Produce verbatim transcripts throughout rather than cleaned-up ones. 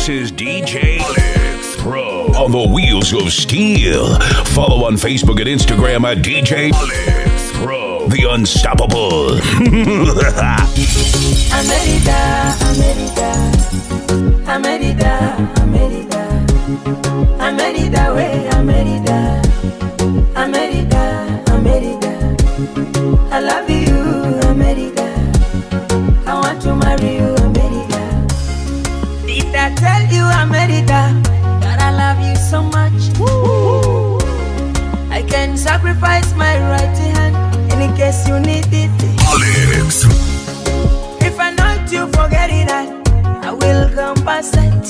This is D J Alex Pro on the wheels of steel. Follow on Facebook and Instagram at D J Alex Pro, the unstoppable. America, America, America, America, America, way, America, America, America. I love you, America. I want to marry you, America. Did I tell you, America, that I love you so much? Woo. I can sacrifice my right hand in case you need it. Alex. If I not you, forget it, I, I will compensate.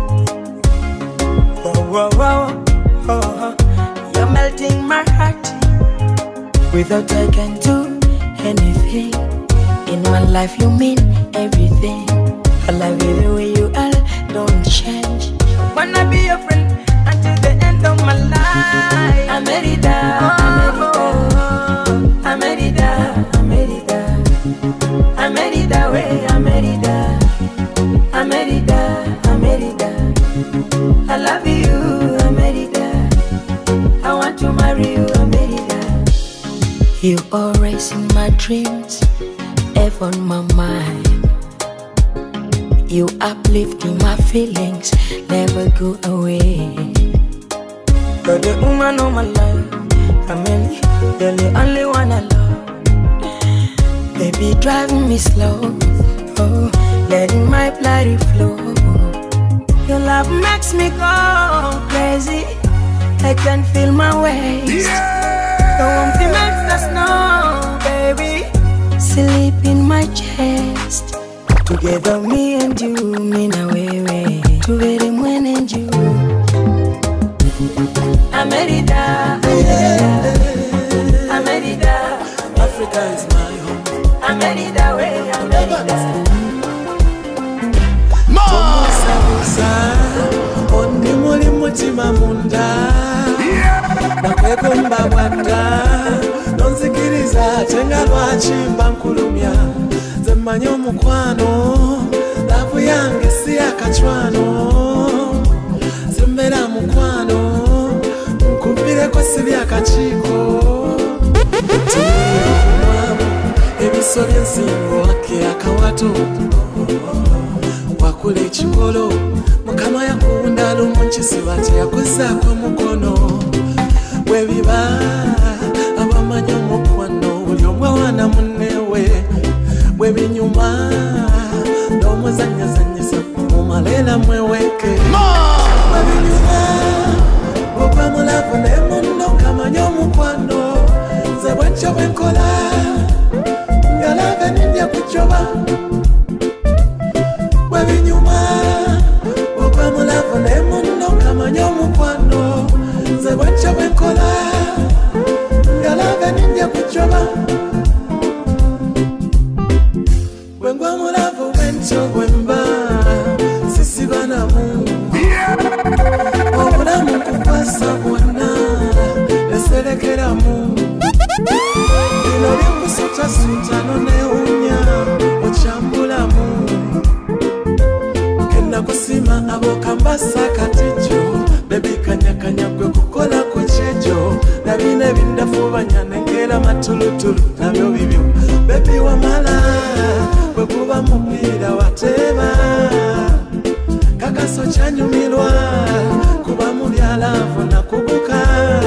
Whoa, whoa, whoa, oh, oh. You're melting my heart. Without I can do anything. In my life you mean everything. I love you the way you are, don't change. I wanna be your friend until the end of my life. America, America, America, America, America, way, America, America, America. I love you, America. I want to marry you, America. You always in my dreams, ever on my mind. You uplifting my feelings, never go away. You're the woman of my life, Amelie, you're the only one I love. Baby, driving me slow, oh, letting my blood flow. Your love makes me go crazy, I can feel my waist. Yeah. The warmth melts the snow, baby, sleep in my chest. Together me and you, me na wewe, together when and you. America, America, America, Africa is my home. America, way, America. Musa, Musa, ondi muli mutima munda. Nakweko mbawanda, nonzikiriza tenga lwachimba nkulumya. Zemanyo mukwano, lavu yange si akachwano. Zembera mukwano, mkupire kwa sibi akachiko. Tumiri kumwamu, ebisoli nsingo wake akawato. Wakule chikolo, mukama ya kuunda lumunchisi bate ya kuza kwa mukono. Webiba, abamanyo mukwano, uliomwe wana munewe. Webi nyuma, domo zanya zanyisa, umalela mweweke. Webi nyuma, ukwa mulafu nemundo kama nyomu kwano. Zewencho wenkola, ngalave nindia kuchoba. Webi nyuma, ukwa mulafu nemundo kama nyomu kwano. Zewencho wenkola, ngalave nindia kuchoba. Wengwa mulavu wencho wemba, sisi bana mungu. Obulamu kukwasa bwana, eselekera mungu. Ino likusuta suta none unya, ochambula mungu. Kenda kusima abokambasa katijo, bebi kanya kanya kwe kukola kuchejo. Nabine bindafu banyanengera matulutulu, nabyo bibyo. Bebi wa mala, kuba mupira wateba kakaso chanyumilwa kuba mubyalavu na kubuka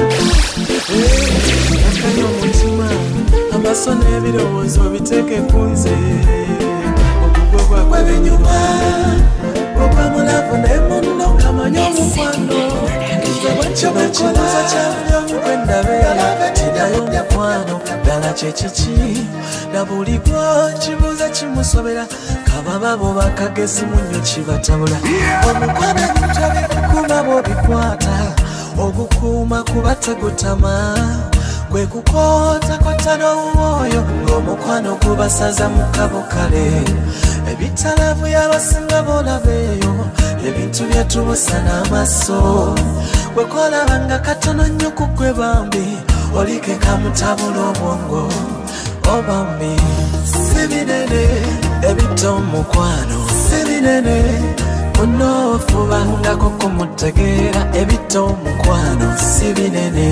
akanyo mutima amaso n'ebirowoozo biteke kunze okugwa kw'ebinyuma kuba mulavu n'emunno kamanyo mukwano zewacho bakibuza kyabyo mukwendabe tidayo mukwano dala kyekiki na buligwo kibuza kimusobera kababa bo bakagezi munyo kibatabula omukwano gutabe kuba bo bikwata ogukuma kubatagutama kwe kukota kwatano uwoyo ng'omukwano kubasaza mukabokale ebitalavu y'abasinga bolabeyo ebintu byatubusa n'amaso wekolabanga katono nnyo kugwe bambi olike kamutabula obwongo obambi sibinene ebito mukwano sibinene muno munofubanga koko mutegeera ebito mukwano si binene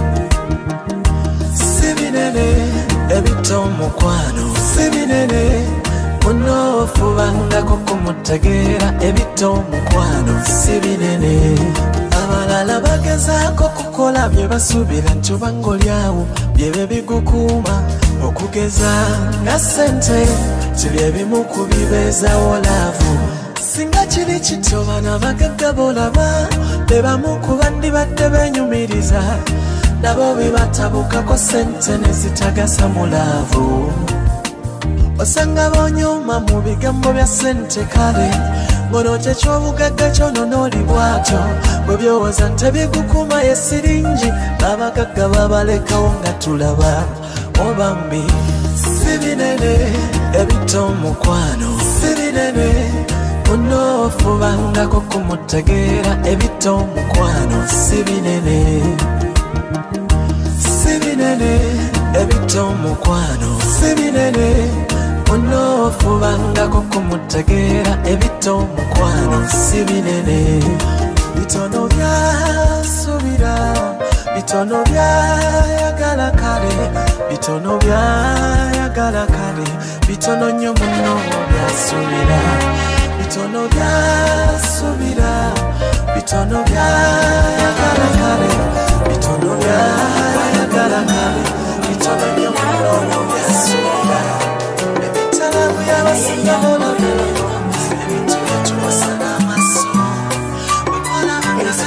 si binene ebito mukwano si binene munofubanga koko mutegeera ebito mukwano si binene abalala bagezaako kukola bye basuubira nti obanga olyawo byebe bigukuuma okugeza nga ssente tibyebimu ku bibeezawo laavu singa kiri kityo bana bagagga bolaba be bamu ku bandibadde beenyumiriza nabo bebatabukako ssente ne zitagasa mu laavu osanga bonyuma mu bigambo bya ssente kale ngono kyekyobugagga kyono n'oli bwatyo bwe byowoza ntebigukuma ye siringi abagagga babalekawo nga tulaba obambi si binene ebito mukwano si binene munofubangako kumutegeera ebito mukwano si binene si binene ebito mukwano si binene munofubangako kumutegeera ebito mukwano si binene bitono byasubira bitono byayagala kale bitono byayagala kale bitono nnyo muno byasubira bitono byasubira bitono byayagala kale bitono byayagala kale bitono nnyo muno byasubira ebitalamu y'abasinga bolabira ebitulo tubasala amaso wekola bameze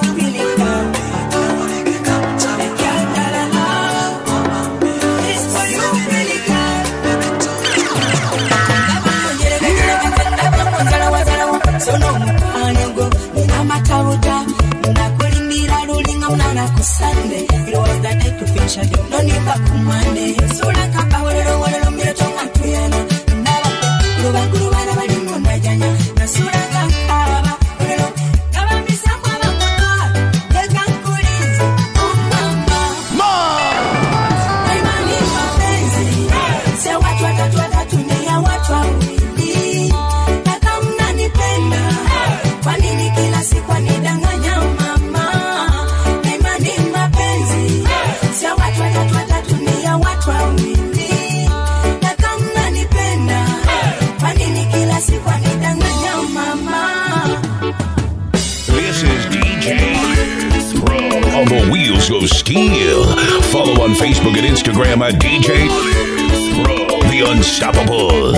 Sunday, it was the day to finish a day. No need back on Monday. So like a power, I don't want to be a tongue and piano. Never go back to the one of the moon. I can't. Nasura Gamba, never miss a mama. The Gangulis, oh mama. Mom! I'm a little crazy. Say what, what, what, what, to me, and what, what we need. Like I'm not dependent. Panini kila siku anidanganya mama. This is D J Alex Pro on the Wheels of Steel. Follow on Facebook and Instagram at D J Alex Pro, the Unstoppable.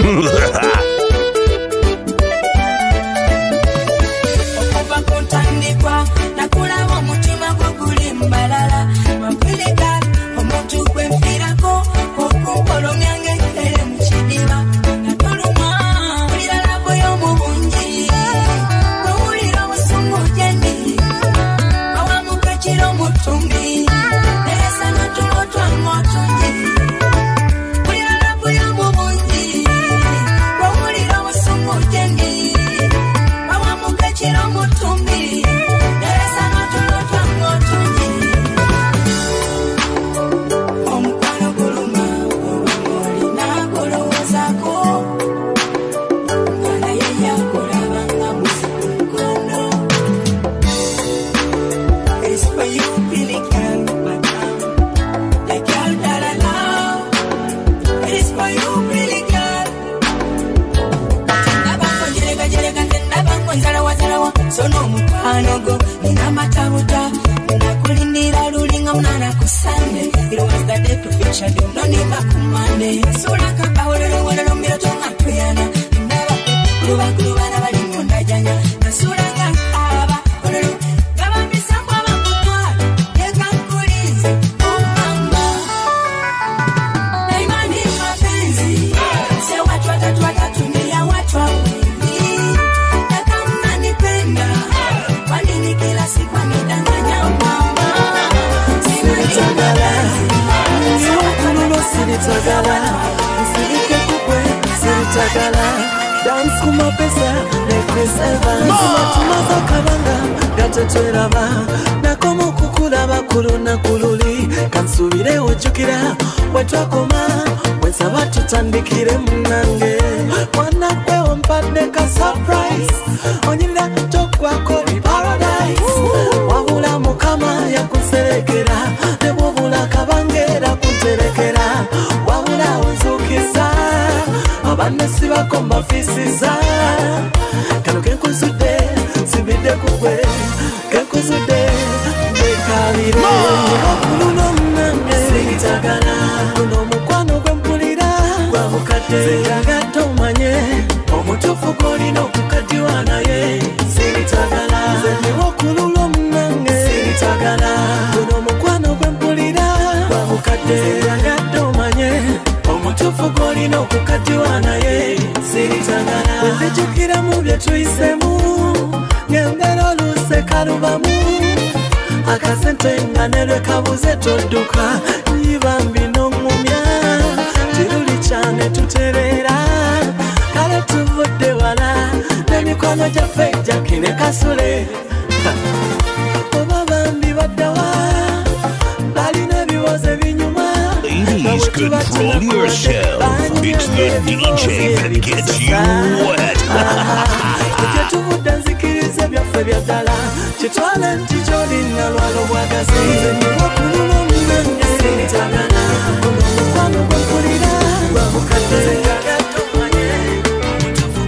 Dance kuma pesa Chris Evans Tumaza kabanga Gateteraba Nakomo kukula bakulu na kululi Kansubire ujukira Wetwakoma Wensaba tutandikire munange Mwana kwe ompadde ka surprise onyira tokwako ni paradise wabula mukama yakuserekera ne bwobula kabangera kuterekera wabula onzukiza abanesi bako mbafisiza kano kenkuzudde nsibidde kugwe kenkuzudde ndekalire okuluno munange sitagala guno mukwano gwe mpulira gwa bukadde sitagatta omanye omutuufu gw'olina okukaddiwa naye sitagala nze okuluno munange sitagala guno mukwano gwe mpulira gwa bukadde sitagatta omanye omutuufu gw'olina okukaddiwa naye sitagala wenzijukira mu bye tuyisemu ng'embeera oluuse kalubamu akasente nga ne lwe kabuze todduka yibambi n'omumya kiruli kyane tutereera kale tuvudde wala n'emikono gyaffe jakine kasule oba bambi baddawa balina ebibuuzo ebinyuma. Ladies, control yourself. It's the D J that gets you wet. Tuvudde nzikirize byaffe bya ddala kitwale nti gy'olina lwalo bwagazi okulula omunange sitagala guno mukwano gwe mpulira gwa bukadde sitagatta omanye omutuufu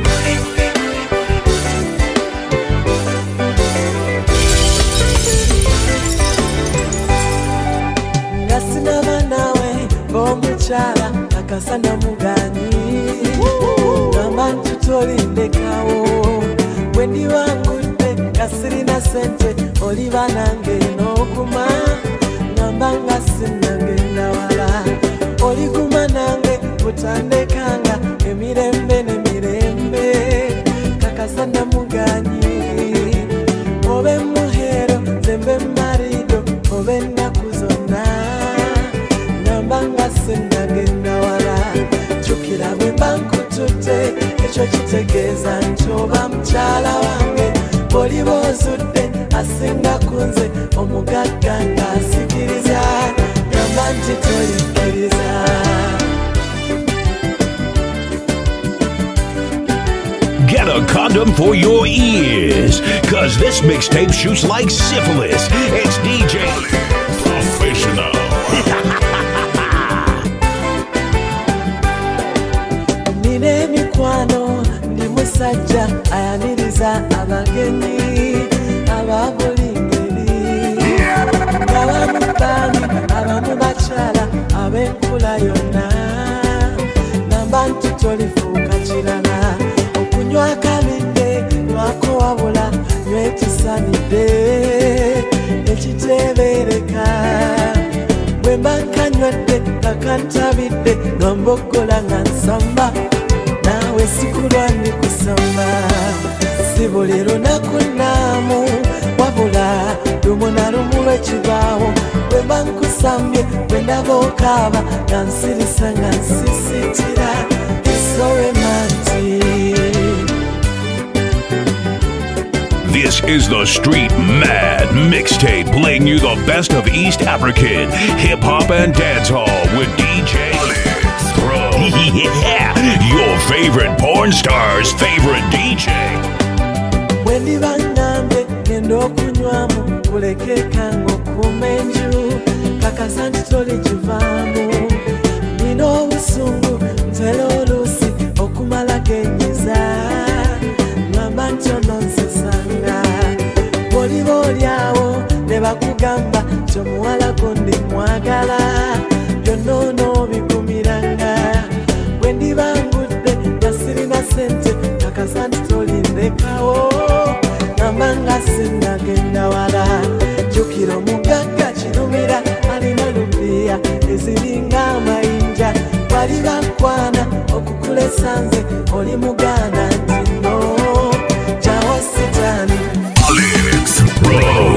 nga sinaba naawe ng'omukyala akasana muganyi ngamba nti tolindekawo Wendi wangudde kasirina sente oliba nange n'okuma ngamba nga sinnagenda wala oliguma nange butandekanga emirembe n'emirembe kakasana muganyi obe muhero zembe marido obe ennaku zonna ngamba nga sinnagenda wala jukira bwe mba nkutudde ekyo kitegeeza nti oba mukyala wange bw'oliba ozudde asinga kunze omugagga ng'asikiriza gamba nti toyikkiriza. Get a condom for your ears, cause this mixtape shoots like syphilis. It's D J Professional. Nine mikwano ndi musajja ayaniriza abagenyi ababulingeri abamu baami abamu bakyala ab'enkula yonna namba nti tolifuuka kirala okunywa akabidde lwako wabula nywa ekisanidde ekiteebereka bwe mba nkanywedde nga kantabidde nombogola nga nsamba nawe sikulwani kusamba si buli lunaku naamu wabula lumu na lumu lwekibaawo bwe mba nkusambye bwe ndaba okaaba nga nsirisa nga nsisitira isoremanti. This is the Street Mad Mixtape, playing you the best of East African hip-hop and dancehall with D J Pro. Yeah, your favorite porn star's favorite D J. When the bangambe ngendo kunywamu kuleke kango kumenju kakasanti toli jivamu nino usungu ntele olusi okumala genyiza ngamba ntono nsesanga boli boli awo ne bakugamba kyomuwala gondi mwagala byonono bigumiranga bwe ndibangudde nasirina sente kakasanti tolindekawo ngamba nga sinnagenda wala jukira omugagga kirumira alina lupiya eziringa amayinja bali bakwana okukulesanze oli muganda nti no jawo sitani Alex Pro.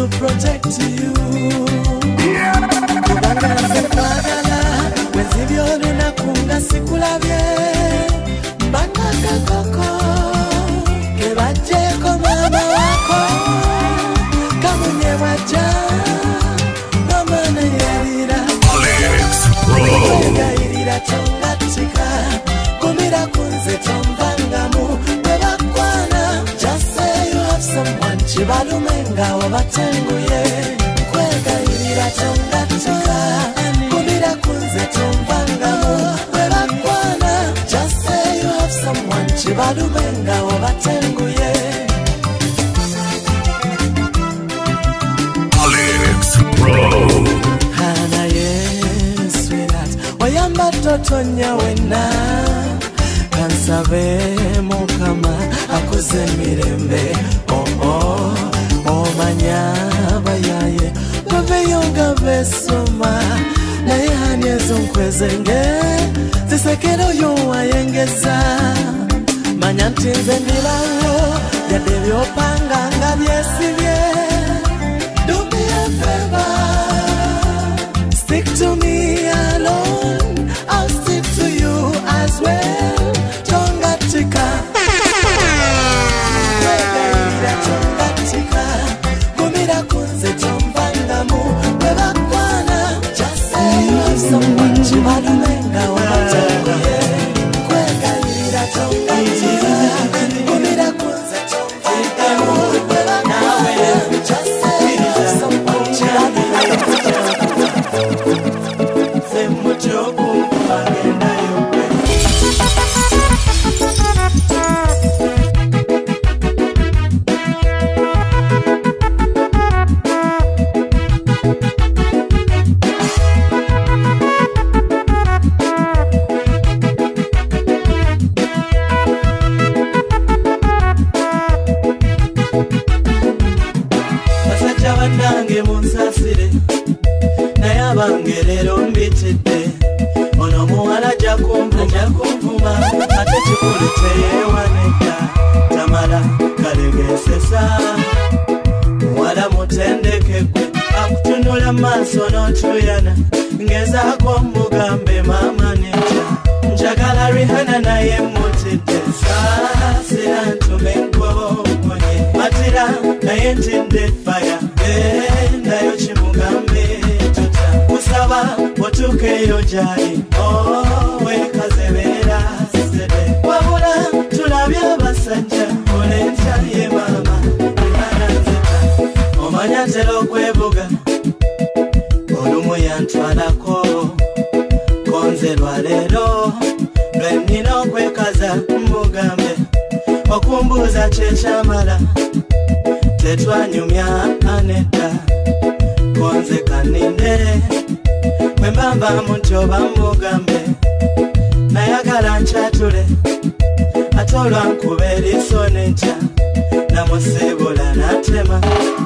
to protect you. Kubanga nze kwagala wenzibyo lunakunga sikulabye mbanga kakoko kebajjeko mama wako kamunye wajja nomana yerira Alex Pro yerira tongatika kumira kunze tombangamu bwebakwana just say you have someone chibalumenga wabatenguye kwegayirira tongatika kumira kunze tombangamu bwebakwana just say you have someone chibalumenga wabatenguye. Alex Pro Hana yes sweetheart wayamba totonya wena kansabe mukama akuze mirembe oh oh omanya bayaye baveyonga besoma naye hani ezo nkwezenge zisekero yo wayengeza manya nti nze ndirawo yadde byopanga nga byesibye. Do me a favor, stick to me alone, I'll stick to you as well. Tongatika Kwegayira tongatika kumira kunze tombangamu bwebakwana just say you have someone chibalumenga wabatenguye. Kwegayira tongatika kumira kunze tombangamu bwebakwana just say you have someone chibalumenga. Semuchoku agenda yope basajja bannange munsasire naye abangerero mbitidde ono muwala ajja kunvuma ate kikulu teyewanedda tamala kalegesesa muwala mutendekegwe akutunula maaso n'otuyana ngezaako mugambe maama netya njagala Rihanna naye mutidde saasira ntume nkomonye matira naye ntidde faya nayo kimugambe tuta kusaba otuukeyo gyali owekazebeera sede wabula tulabye abasajja olentya ye maama Rihanna nzita omanya ntera okwebuga olumu yantwalako konze lwaleero lwennina okwekaza mugambe okumbuuza kyekyamala tetwanyumya anedda konze kaninde bwe mbambamu nti oba mugambe nayagala nkyatule ate olwankuba eriiso nenkya namusibula natema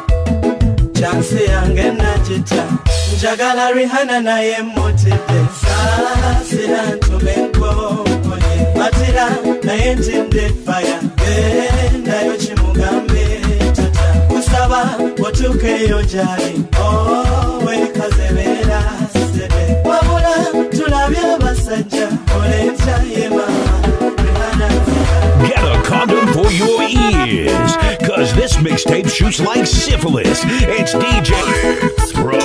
chansi yange nagita njagala Rihanna naye mutidde saasira ntume nkomonye matira naye ntidde faya nayo kimugambe tuta kusaba otuukeyo gyali owekazebeera sede wabula tulabye abasajja olentya ye maama Rihanna nzita. Get a condom for your ears, cause this mixtape shoots like syphilis. It's D J Alex Pro.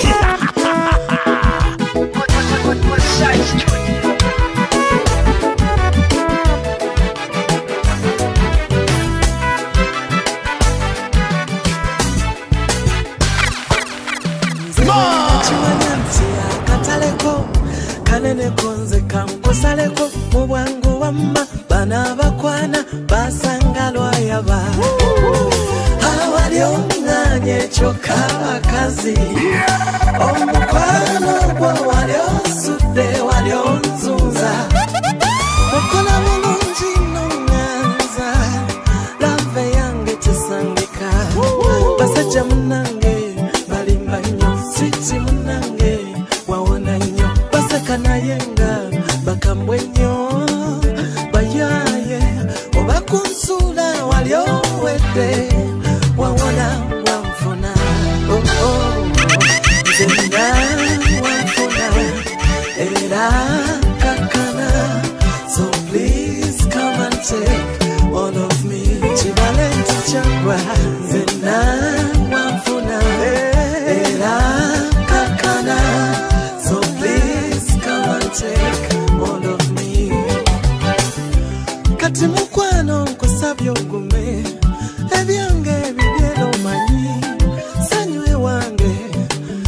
kanene konze kankusaleko mu bwangu wamma bana bakwana basanga lwayaba awali omwanya kyokka abakazi omukwano gwo wali osudde wali onzunza okola bulungi nonganza lave yange tesangika basajja munange balimba nnyo siti munange wawona nnyo baseka naye nga bakambwe nnyo bayaye oba kunsula wali owedde wawona wanfuna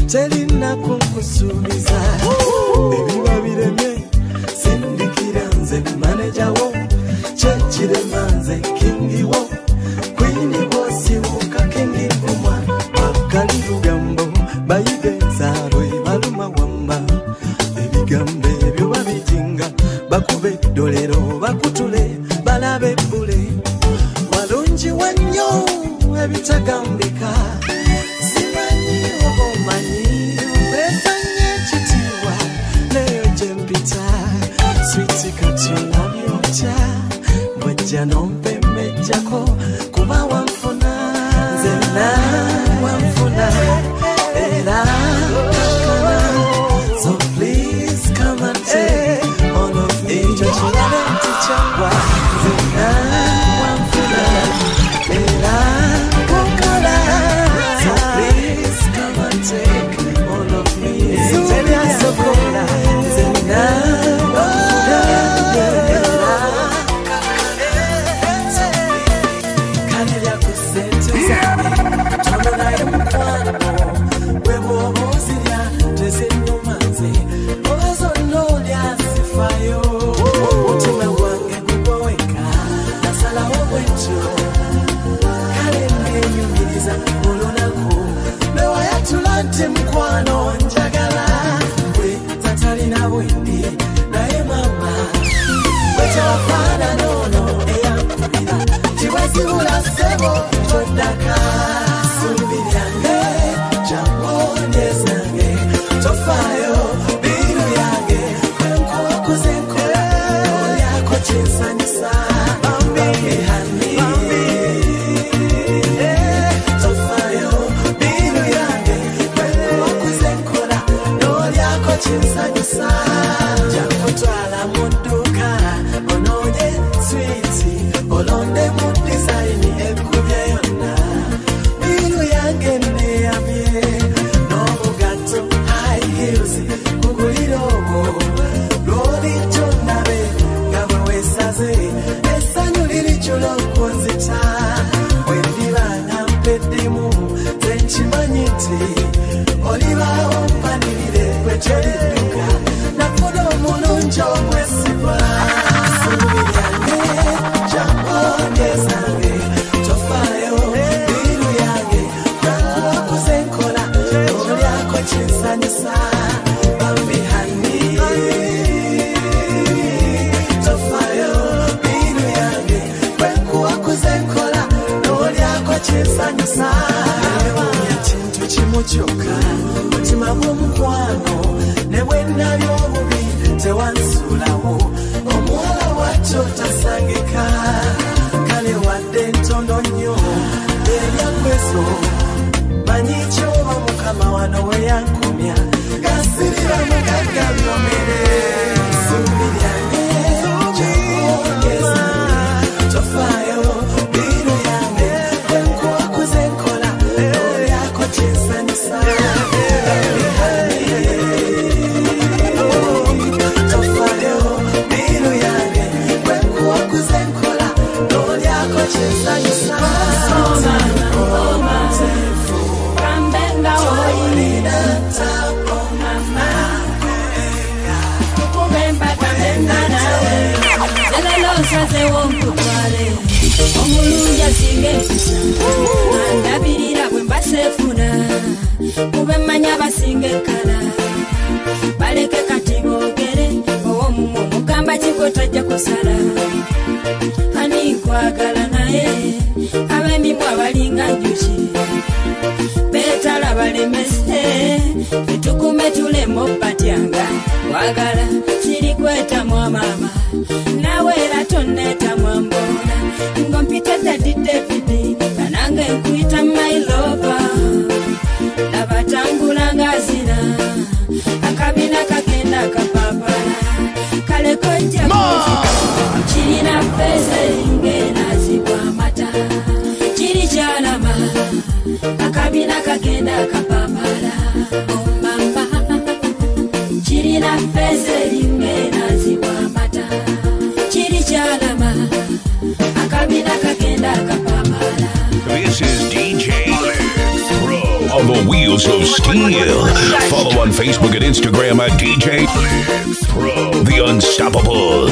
telina kunkusuubiza ebiba biremye sindikira nze manager wo kyekirema nze kingi wo kwini bwosibuka kingi kumwa bakali lugambo bayiga ensaalwe baluma wamba ebigambo ebyo babijinga bakube eddolero bakutule balabe ebbule walungi wannyo ebitagambika simanyi oba omanyi besanye ekitiibwa neyo gyempita switi kati olabyotya bwejja nompemmejjako kuba wanfuna nzenna wanfuna era kakana so please come and take all of me ekyo kiraba nti kyagwa nzenna wanfuna era kakana so please come and take all of me tebyasokola nzenna wanfuna era kale lyakusenteza tono naye mukwano gwe bw'oba ozirya tezinnuma nze oba zonna olyasifayo omutima gwange gugwoweka nasalawo bwetyo kale nnenyumiriza olunaku lwewayatula nti mukwano njagala gwe tatalina bwendi naye mama bwetawafaanana ono eyankubira tiwazibula ssebo toddaka sumbi lyange jambondezange tofaayo biru yange kwenkuwakuze nkola olyako kyensanyusa bambehani tofaayo biru yange kwenkuwakuze nkola n'olyako kyensanyusa jakutwala mu dduuka onoonye switi olonde mu dizayini ekkubye yonna biru yange neyamye n'obugatto high heels kugulira ogwo lw'olijjo ndabe nga bwe weesaze essanyu lirijjula okunzita bwe ndiba nga mpeddimu nze nkimanyi nti olibaawo mpanirire gwe kyolidduka nafuna omulungi omwesigwa ssuubi lyange jambondezange tofaayo biru yange kwenkuwakuze nkola olyako kyensanyusa bambihani tofaayo biru yange kwenkuwakuze nkola n'olyako kyensanyusa ewunya kintu kimu kyokka mutima gw'omukwano ne bwe nnali obubi tewansuulawo omuwala watyo tasangika kale wadde ntono nnyo ebyakweso manyi kyoba mukama wano we yankomya gasirira mugagga byomere ssuubi lyange jambongezange tofaayo biru yange kwenkuwakuze nkola olyako kyensanyusa tofaayo biru yange kwenkuwakuze nkola n'olyako kyensanyusa omulungi asinga empisa andabirira bwe mbasefuna kube mmanya basinga ekkala baleke kati boogere ow'omumwe omugamba kiko tajja kusala ani nkwagala naye ab'emimwa balinga njuki beetala balemese etukume tulema obbatyanga wagala kiri kwetamwa mama nawe era tonneetamwa mbona ngompita dadi davidi kanange nkuyita mailova labatambula ngazina akabina kagenda kapapala kaleko nja kirina pesa ing'enazibwa amata kiri kyalama akabina kagenda kapapala omamba kirina pesa ing'enazibwa amata kiri kyalama akabina kagenda kapapala. This is D J Alex Pro on the wheel. Wheels of Steel. Follow on Facebook and Instagram at D J Pro, the Unstoppable.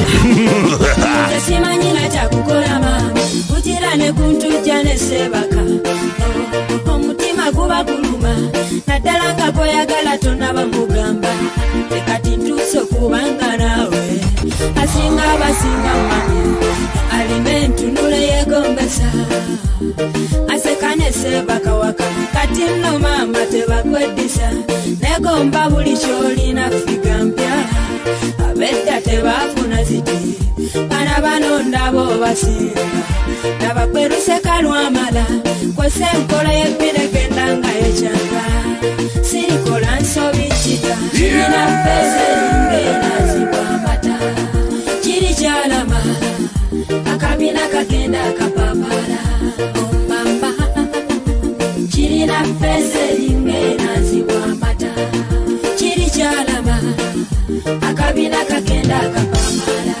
Omutima guba guluma naddala nga goyagala tonaba mugamba ekati ntuuse okubanga naawe asinga abasinga mmanyi alina entunula yegombesa aseka ne Sebaka waka kati nno maama tebakweddisa negomba buli kyolina figa mpya abedda tebaafuna ziti bana bano ndabo basinga nabakweruseka lwamala kwese enkola y'ebbiragenda nga yekyanga sirikola nsobi kita kirina mpeze ng'enazibwa amata kiri kyalama akabina kagenda akapapala omamba kirina mpeze ng'enazibwa amata kiri kyalama akabina kagenda akapapala.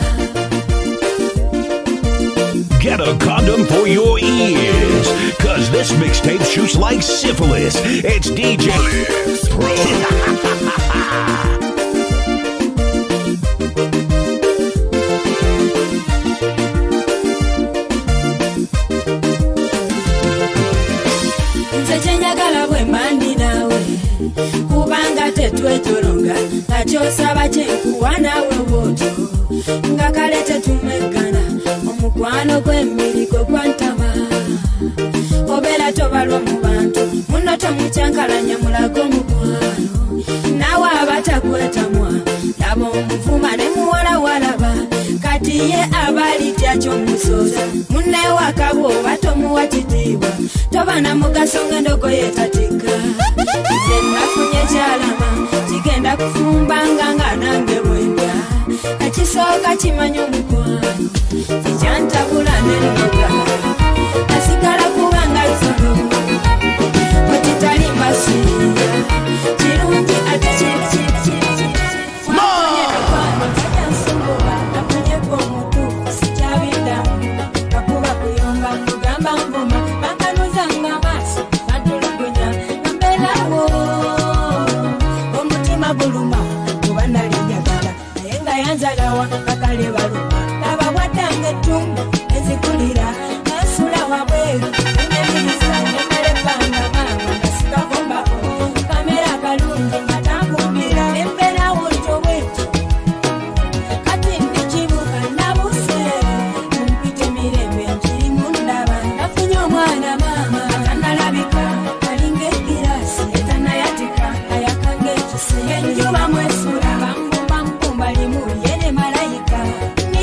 Get a condom for your ears, cause this mixtape shoots like syphilis. It's D J Pro. Nze kyenjagala bwe mandi nawe kubanga tetwetolonga nga kyosaba kyenkuwa nawe bwotyo nga kale tetumegana omukwano gw'emiriko gwantama obeera tobalwa mu bantu muno tomukyankalanya mulago omukwano naawe abatakwetamwa laba omuvuma ne muwala walaba kati ye abalitya ky'omusoza munnewaka bw'oba tomuwa kitiibwa toba na mugaso ng'endogoyi etatika nze nafunye kyalama kigenda kufumbanga nga nange bwendya ekisooka kimanya omukwano kikyantabula n'ennoga asigala kubanga lusolo bwekitali mbasiira kirungi ate kiri kiri kiri makwano tajjansobola nafunyeko omutuufu sikyabiddamu nakuba kuyomba kugamba ngoma bakanuzanga maaso batulugunya nambeerawo omutima guluma kuba nalinjagala naye nga yanzalawa bakale baluma nabawadanga ettungu ezikulira nasula wabweru enyemiriza nemalebbanga maama nasikakombako kamera kalungi nga tankumbira embeerawo ntobwekyo kati ndikibuka nabuse mpite mirembe nkirimu ndaba nafunye omwana maama atanalabika alinga egirasi etanayatika ayakanga ekise yenjuba mwesula bambumba mbumba limu yene malayika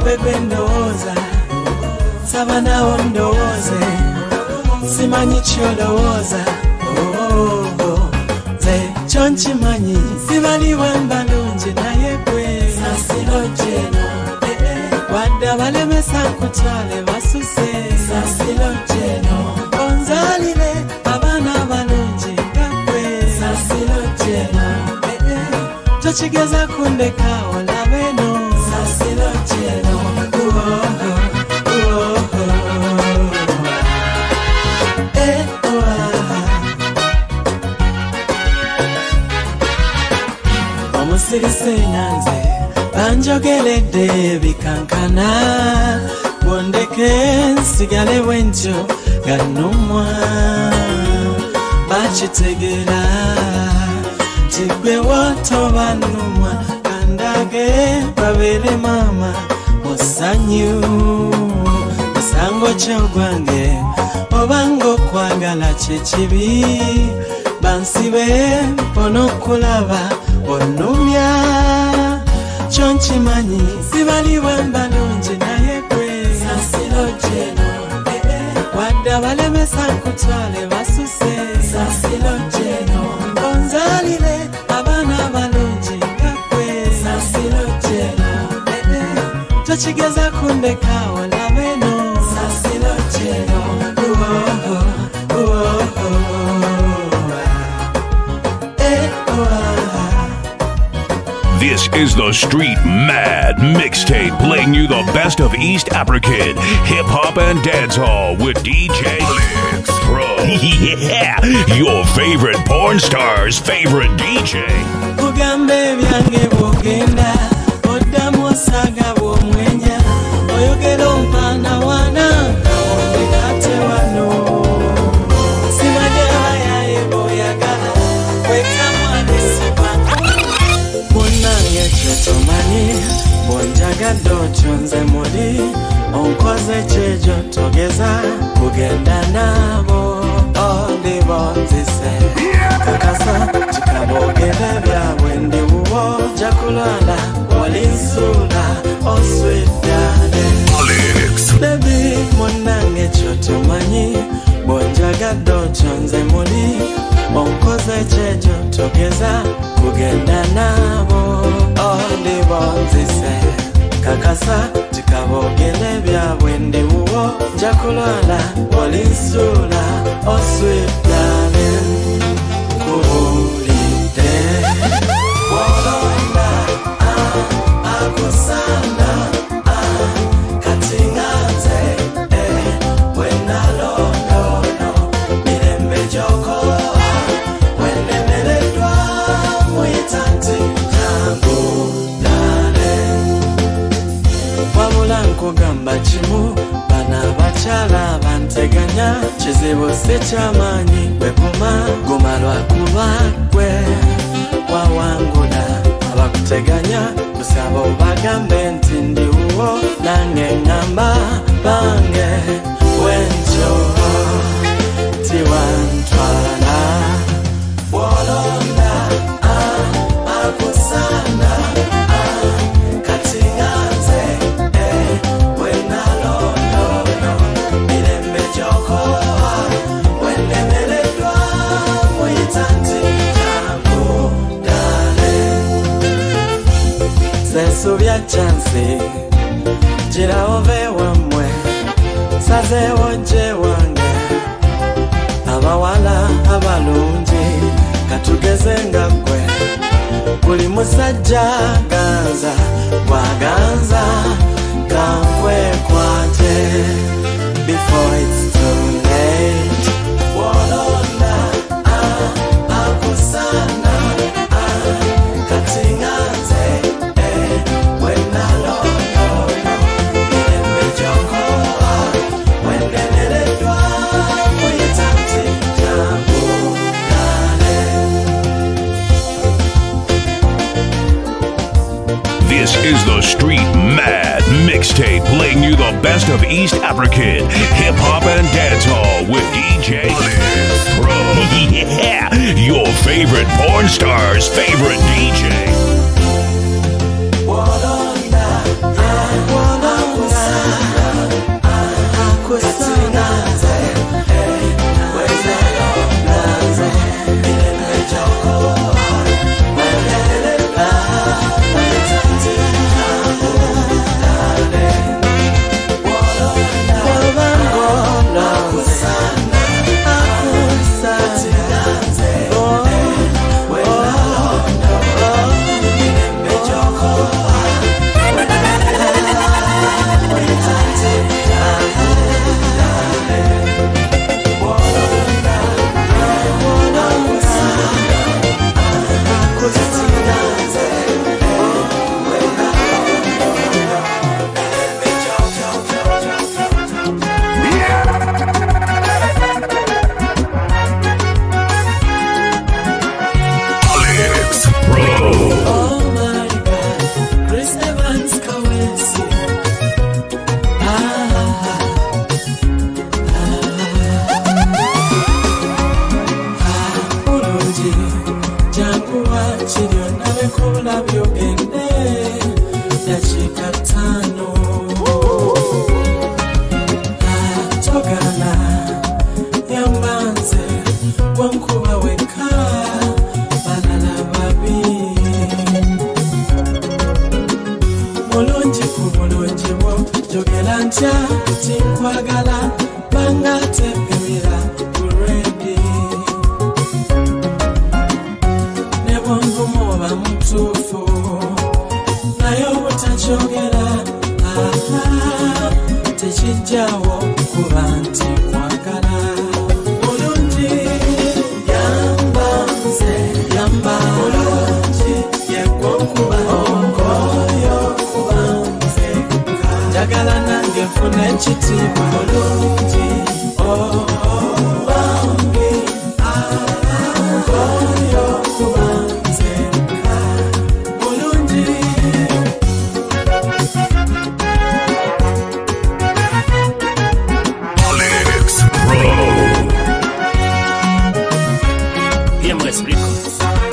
gwe gwe ndowooza saba nawo ndowooze simanyi kyolowooza nze kyo nkimanyi sibaliwe mbalungi naye gwe sasiro gyeno wadde abalemesa nkutwale basuse sasiro gyeno onzalire abaana abalungi nga gwe sasiro gyeno tokigeza kundeka olabe no sasiro gyeno omusirise nyanze banjogeredde bikankana bondeke nsigale bwentyo nga nnumwa bakitegeera tigwe wotoba nnumwa kandage babeere maama musanyu musango kyogwange obanga okwagala kyekibi bansibe mpona okulaba onumya kyo nkimanyi sibaliwe mbalungi naye gwe sasiro gyeno wadde abalemesa nkutwale basuse sasiro gyeno onzalire abaana abalungi nga gwe sasiro gyeno tokigeza kundeka olabe no sasiro gyeno This is the Street Mad Mixtape, playing you the best of East African hip hop and dancehall with D J Alex Pro. Yeah, your favorite porn star's favorite D J. Ugambe byange bogenda, odamu osaga bwomwenya, oyogera omwana wana, ondekate wano. Simanya abayaye boyagala, wekamwane sibako. Munange kyotomanyi, bonjagadde otyo nze muli, onkoze kyejo togeza, kugenda nabo, oli bonzise. Kakasa, chikabogele byabwe ndi wuwo, jakulala, walinsula, oh sweet darling. Alex. Baby, munange kyotomanyi, bonjagadde otyo nze muli, onkoze kyejo togeza, kugenda nabo, oli bonzise. Kakasa, chikabogele byabwe ndi wuwo, jakulala, walinsula, oh sweet darling. Kulite Walonda ah, akusanda ah, katinganze eh, wena londo no mirembe joko wende meledwa muitanti jangu dale wabula nkugamba kimu bana bachala banteganya kizibu sechamanyi bwekuma gumalwa kuba gwe wawangula abakuteganya kusaba obagambe nti ndi wuwo nange ngamba bange wenjo tiwantwala Walonda ah, akusanda ah, katinganze eh, wena londo no mirembe joko wende meledwa muitanti jangu dale sesubya chansi jira ove wamwe sazewo je wange abawala abalungi katugeze nga gwe buli musajja ganza waganza kankwekwate before it's too late. Walonda ah, akusana ah, katinganze eh, wena londo no mirembe joko ah, wende neredwa muitanti jangu dale. This is the Street Mad Mixtape, playing you the best of East African hip hop and dancehall with D J Alex Pro. Yeah, your favorite porn star's favorite D J. Walonda ah, Walonda kola byogende dakika tano atogana yambanze wankuba weka balala babi mulungi ku bulungi bwo jogera ntya tinkwagala banga tepemera already nebongomoba mutuufu naye obutachogera aha tekijjawo kuba nti kwagala mulungi yamba nze yamba mulungi yegonkuba onkoyo kuba nze njagala nange nfuna ekitiibwa mulungi oh wange onkoyo kuba nze mulungi Alex Pro. B M S Records.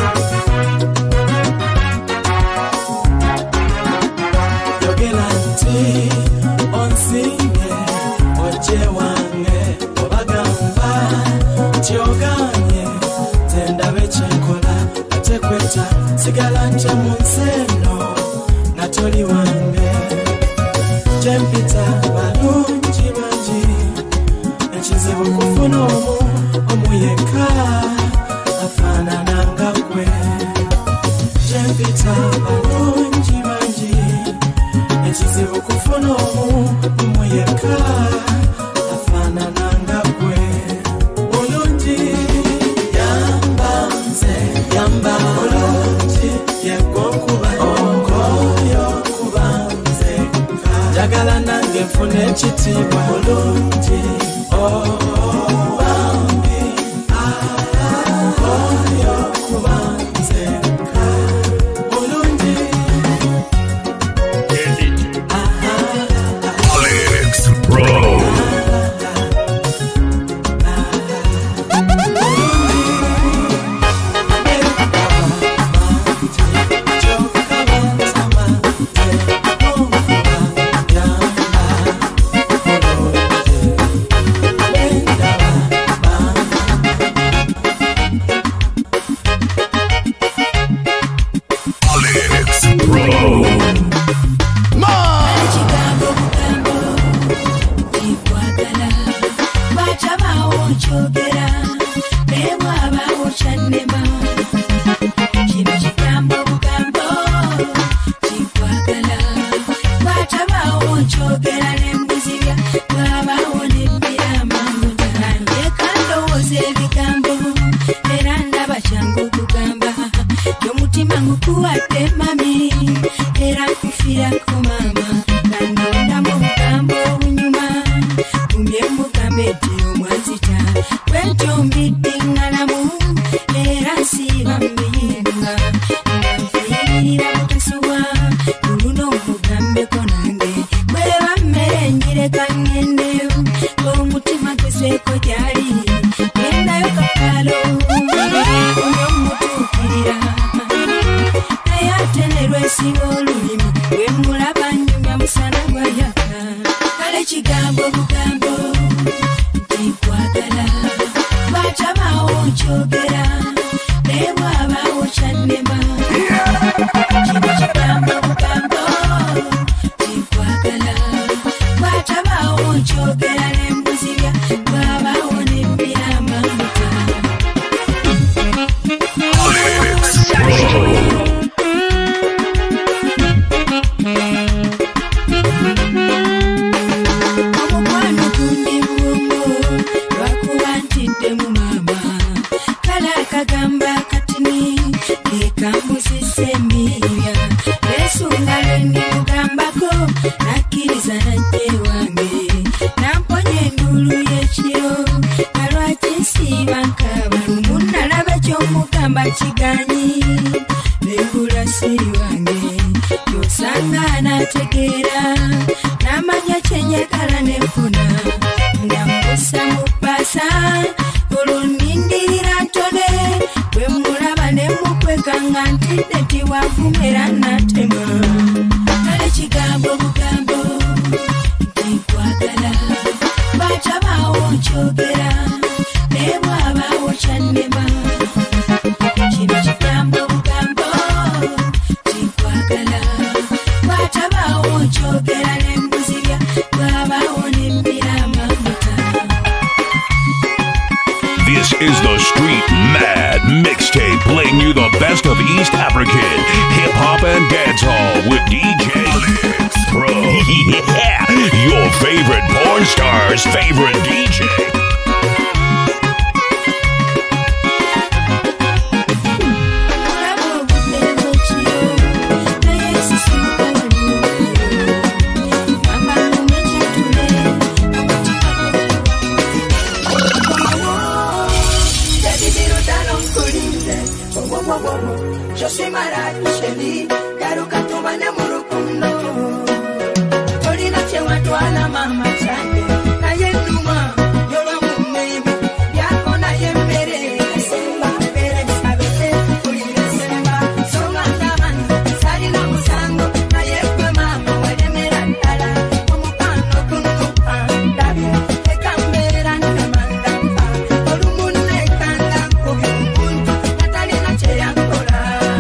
yogera nti onsinge oje wange obagamba tyoganye tendabe kyenkola ate kweta sigala ntya mu nseno nga toli wange gyempita balungi bangi ekizibu kufuna omu omuyeka afaanana nga gwe gyempita balungi bangi ekizibu kufuna omu omuyeka afaanana nga gwe mulungi yamba nze yamba mulungi yegonkuba onkoyo kuba nze njagala nange nfuna ekitiibwa mulungi oh wange onkoyo kuba nze mulungi David. Alex Pro. Alex Pro. Ekigambo bugambo nkwagala bw'atabaawo nkyogera naye bw'abaawo kyannema kino kigambo bugambo nkwagala bw'atabaawo nkyogera ne mbuzibya bw'abaawo nebbira amamuta ndyeka ndowooza ebigambo era ndaba kyangu okugamba y'omutima ngukuwadde mami era nkufirako maama kandondamu obugambo obunyuma kumye mugambo eti omwanzita bwentyo mbiddiŋŋanamu era nsiiba mubiyinga nga nfiirira butasuwa luluno omugambeko nange bweba mmere njireka ŋŋende omutima gezeeko gyali gendayo kakalo onyomutuukirira naye ate ne lwesiba olulimi bwe mulaba nnyumya musana gwayaka kale kigambo bugambo nti nkwagala bw'atabaawo nkyogera naye bw'abaawo kyannema kino kigambo bugambo nti nkwagala bw'atabaawo nkyogera ne mbuzibya bw'abaawo nebbira amamuta Alex Pro. omukwano gundi bwongo lwakuba ntidde mu maama kale akagamba akatini kekambuzisa emiria nesunga lwendi mugambako nakkiriza najje wange namponya endulu y'ekiro kalwaki nsiiba nkaba lumunalaba ky'omugamba kiganyi nembula siri wange kyosanga anategeera n'amanya kyenyagala nefuna nga mbusa mu ppasa olunnindirira ntone bwe mulaba ne mukwekanga ngantideti wavumera natema kale kigambo bugambo ntikwagala batabawo nkyogera nebwabawo kyannema kino kigambo bugambo ntikwagala batabawo nkyogera nembuzibya bwabawo nembirama mata. This is the Street Mad Mixtape, playing you the best of East African hip hop and dancehall with D J Alex Pro. Yeah, your favorite porn star's favorite D J. Yo soy Marayu Sheli, Garuka tumane murukundo. Olina chewa twala mama chande, na yenduma, yola mumeibi, yako na yemere, semba, pere, sabete, kulire semba, songa tamani, sari na musango, na yekwe mama, wale merantala, kumukano kunupa, dabi, ekambera namandampa, olumune kanda kubimundu, natali na cheyankola.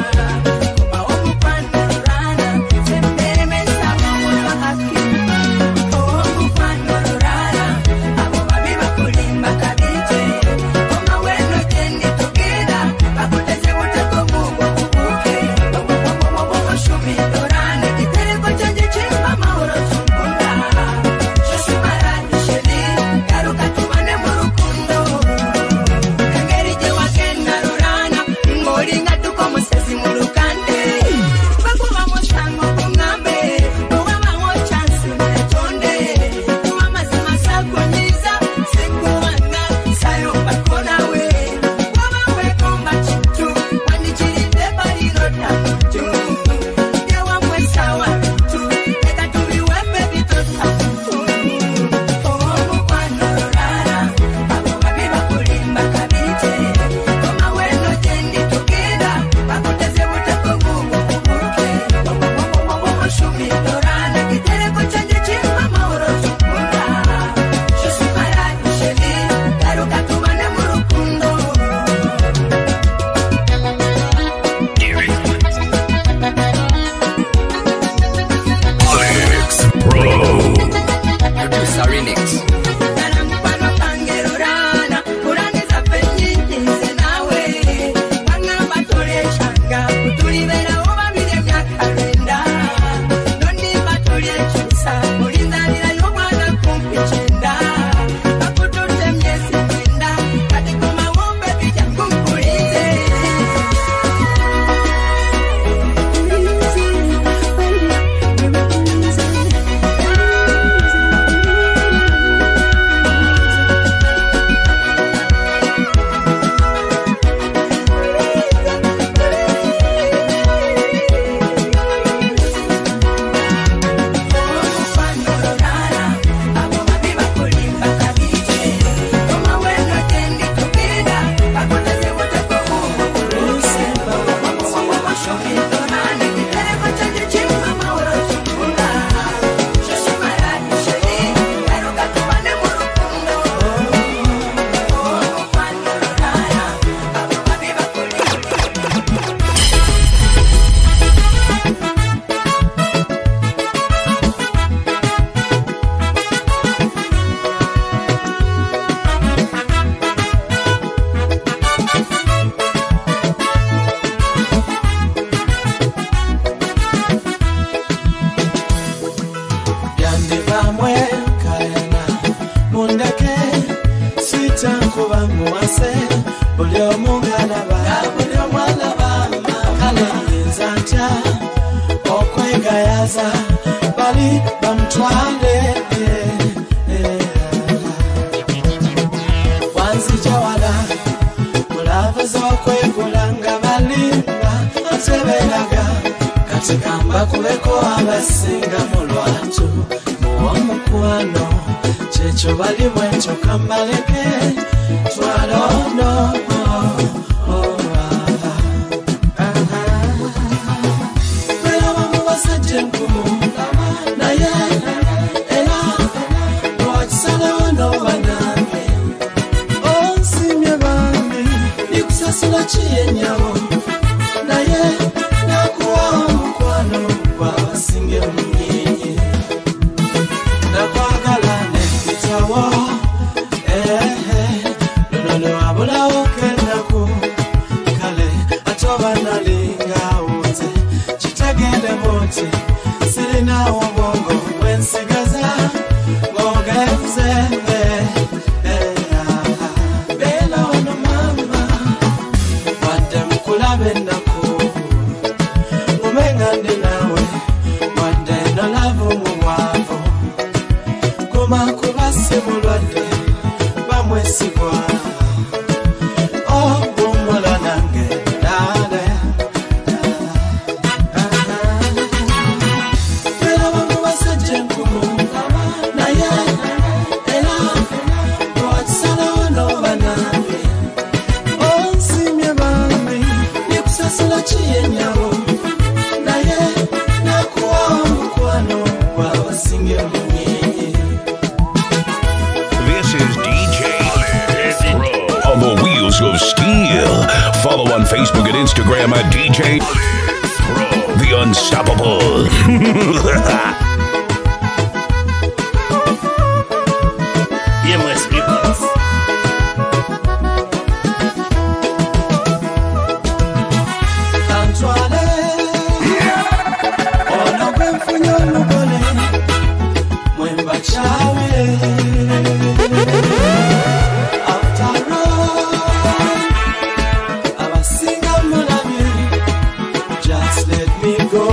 Bali bamtwale wansi jawala mulava zokwekulanga balimba atebelaga katikamba kuleko abasinga mulwatu muwomukwano checho bali bwento kambaleke twalono oh, oh, ah, ah. jenkumu naye era lwakisalawo n'obanange onsimye bambi nikusasula kiyenyabo naye nakuwa omukwano gwabasinge munyenye nakwagala nepitawo nonono abulawo kenaku kale atoba nalinga unze kitagende moti sirinawo bwongo bwensigaza ngogenze bela ono mama wadde mukulabe ennaku ngumenga ndi nawe wadde nolavu mu bwavu guma kuba si mulwadde bamwesigwa ogumula nange dale bera bamubasajja enkumu naye era lwakisalawo n'oba nange onsimye bambi nikusasula kiyenyabo naye nakuwa omukwano gwabasinge munyenye. This is D J Pro on the Wheels of Steel. Follow on Facebook and Instagram at D J Pro, the Unstoppable. B M S Records. Antwale ono gwenfunye omugole mwemba kyawe After all, abasinga mulabye just let me go.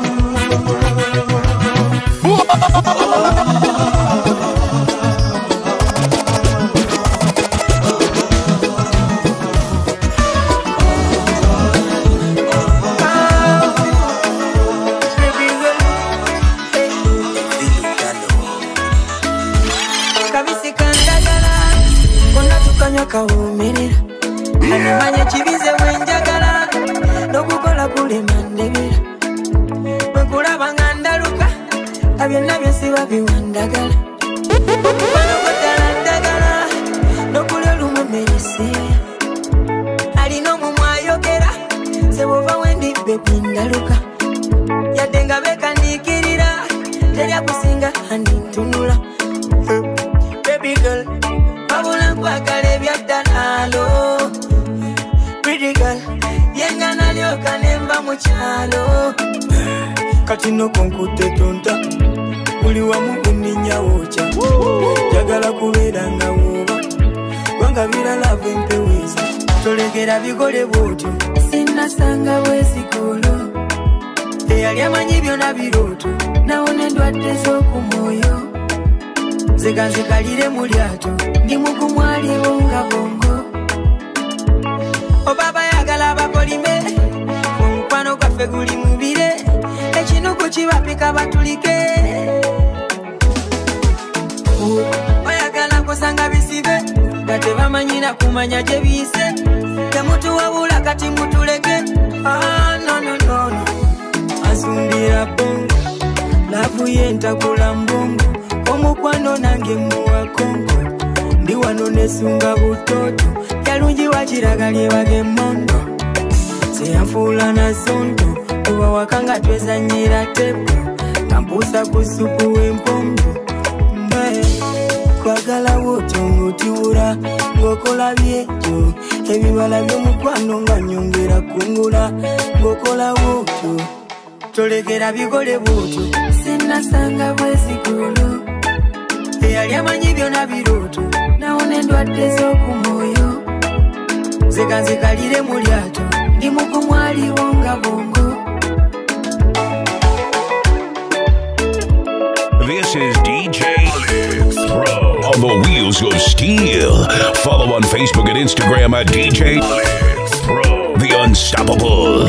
Kabisikandagala konna tukanywa kawumirira animanya kibize bwenjagala n'okukola kulema ndebera bwekulaba nga ndaluka abyonna byesiba biwandagala okubano kwetala ndagala n'okuli olumu emerisiya alina omumwa ayogera sebwova wendi bebi ndaluka yadde nga bekaniikirira teryakusinga andintunula baby girl wabula nkwagala ebyaddalaalo pretty girl byenga nalyoka nemba mu kyalo kati nokonkutte tonta buli wamu kuninnyawokya jagala kubeera nga wooba kubanga biralavu empeweza tolekera bigole bwotyo sinnasanga bwesigolo eyali amanyi byona birooto nawona endwadde z'okumwoyo zeka nzikalire mu lyato ndi mukumwaliwo nga bongo obaba yagala abakolime omukwano gwaffe guli mubire ekinuku kibapika batulike oyagala kusanga bisibe nga tebamanyina kumanya gye biyise temutuwabula kati mutuleke nononono asundira bongo lavu yentakula mbongo omukwano nange muwa kongo ndi wano nesunga butoto yalungi wakiraga lyebage emondo seyanfuula na sonto oba wakanga twezanyira tepo kampusa ku supu w'empombo mbae kwagala wotyo ng'otiwula ng'okola byekyo ebibala by'omukwano nga nyongera kungula ng'okola wotyo tolekera bigole bwotyo sinnasanga bwesigolo eyali amanyi byona birooto nawona endwadde z'okumwoyo zeka nzikalire mu lyato ndi mukumwaliwo nga bongo. This is D J Pro on the Wheels of Steel. Follow on Facebook and Instagram at D J Pro, the Unstoppable.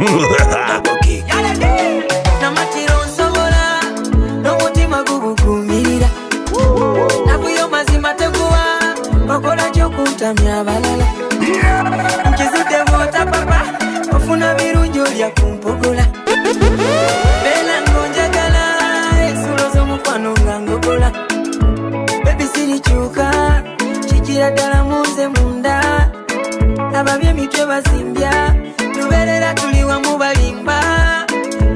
Namatiro nsobola n'omutima gugugumirira nakuyo mazima teguwa okola ky'okuntamya abalala nkizudde bwota papa ofuna birungi olya kumpogola beera ngo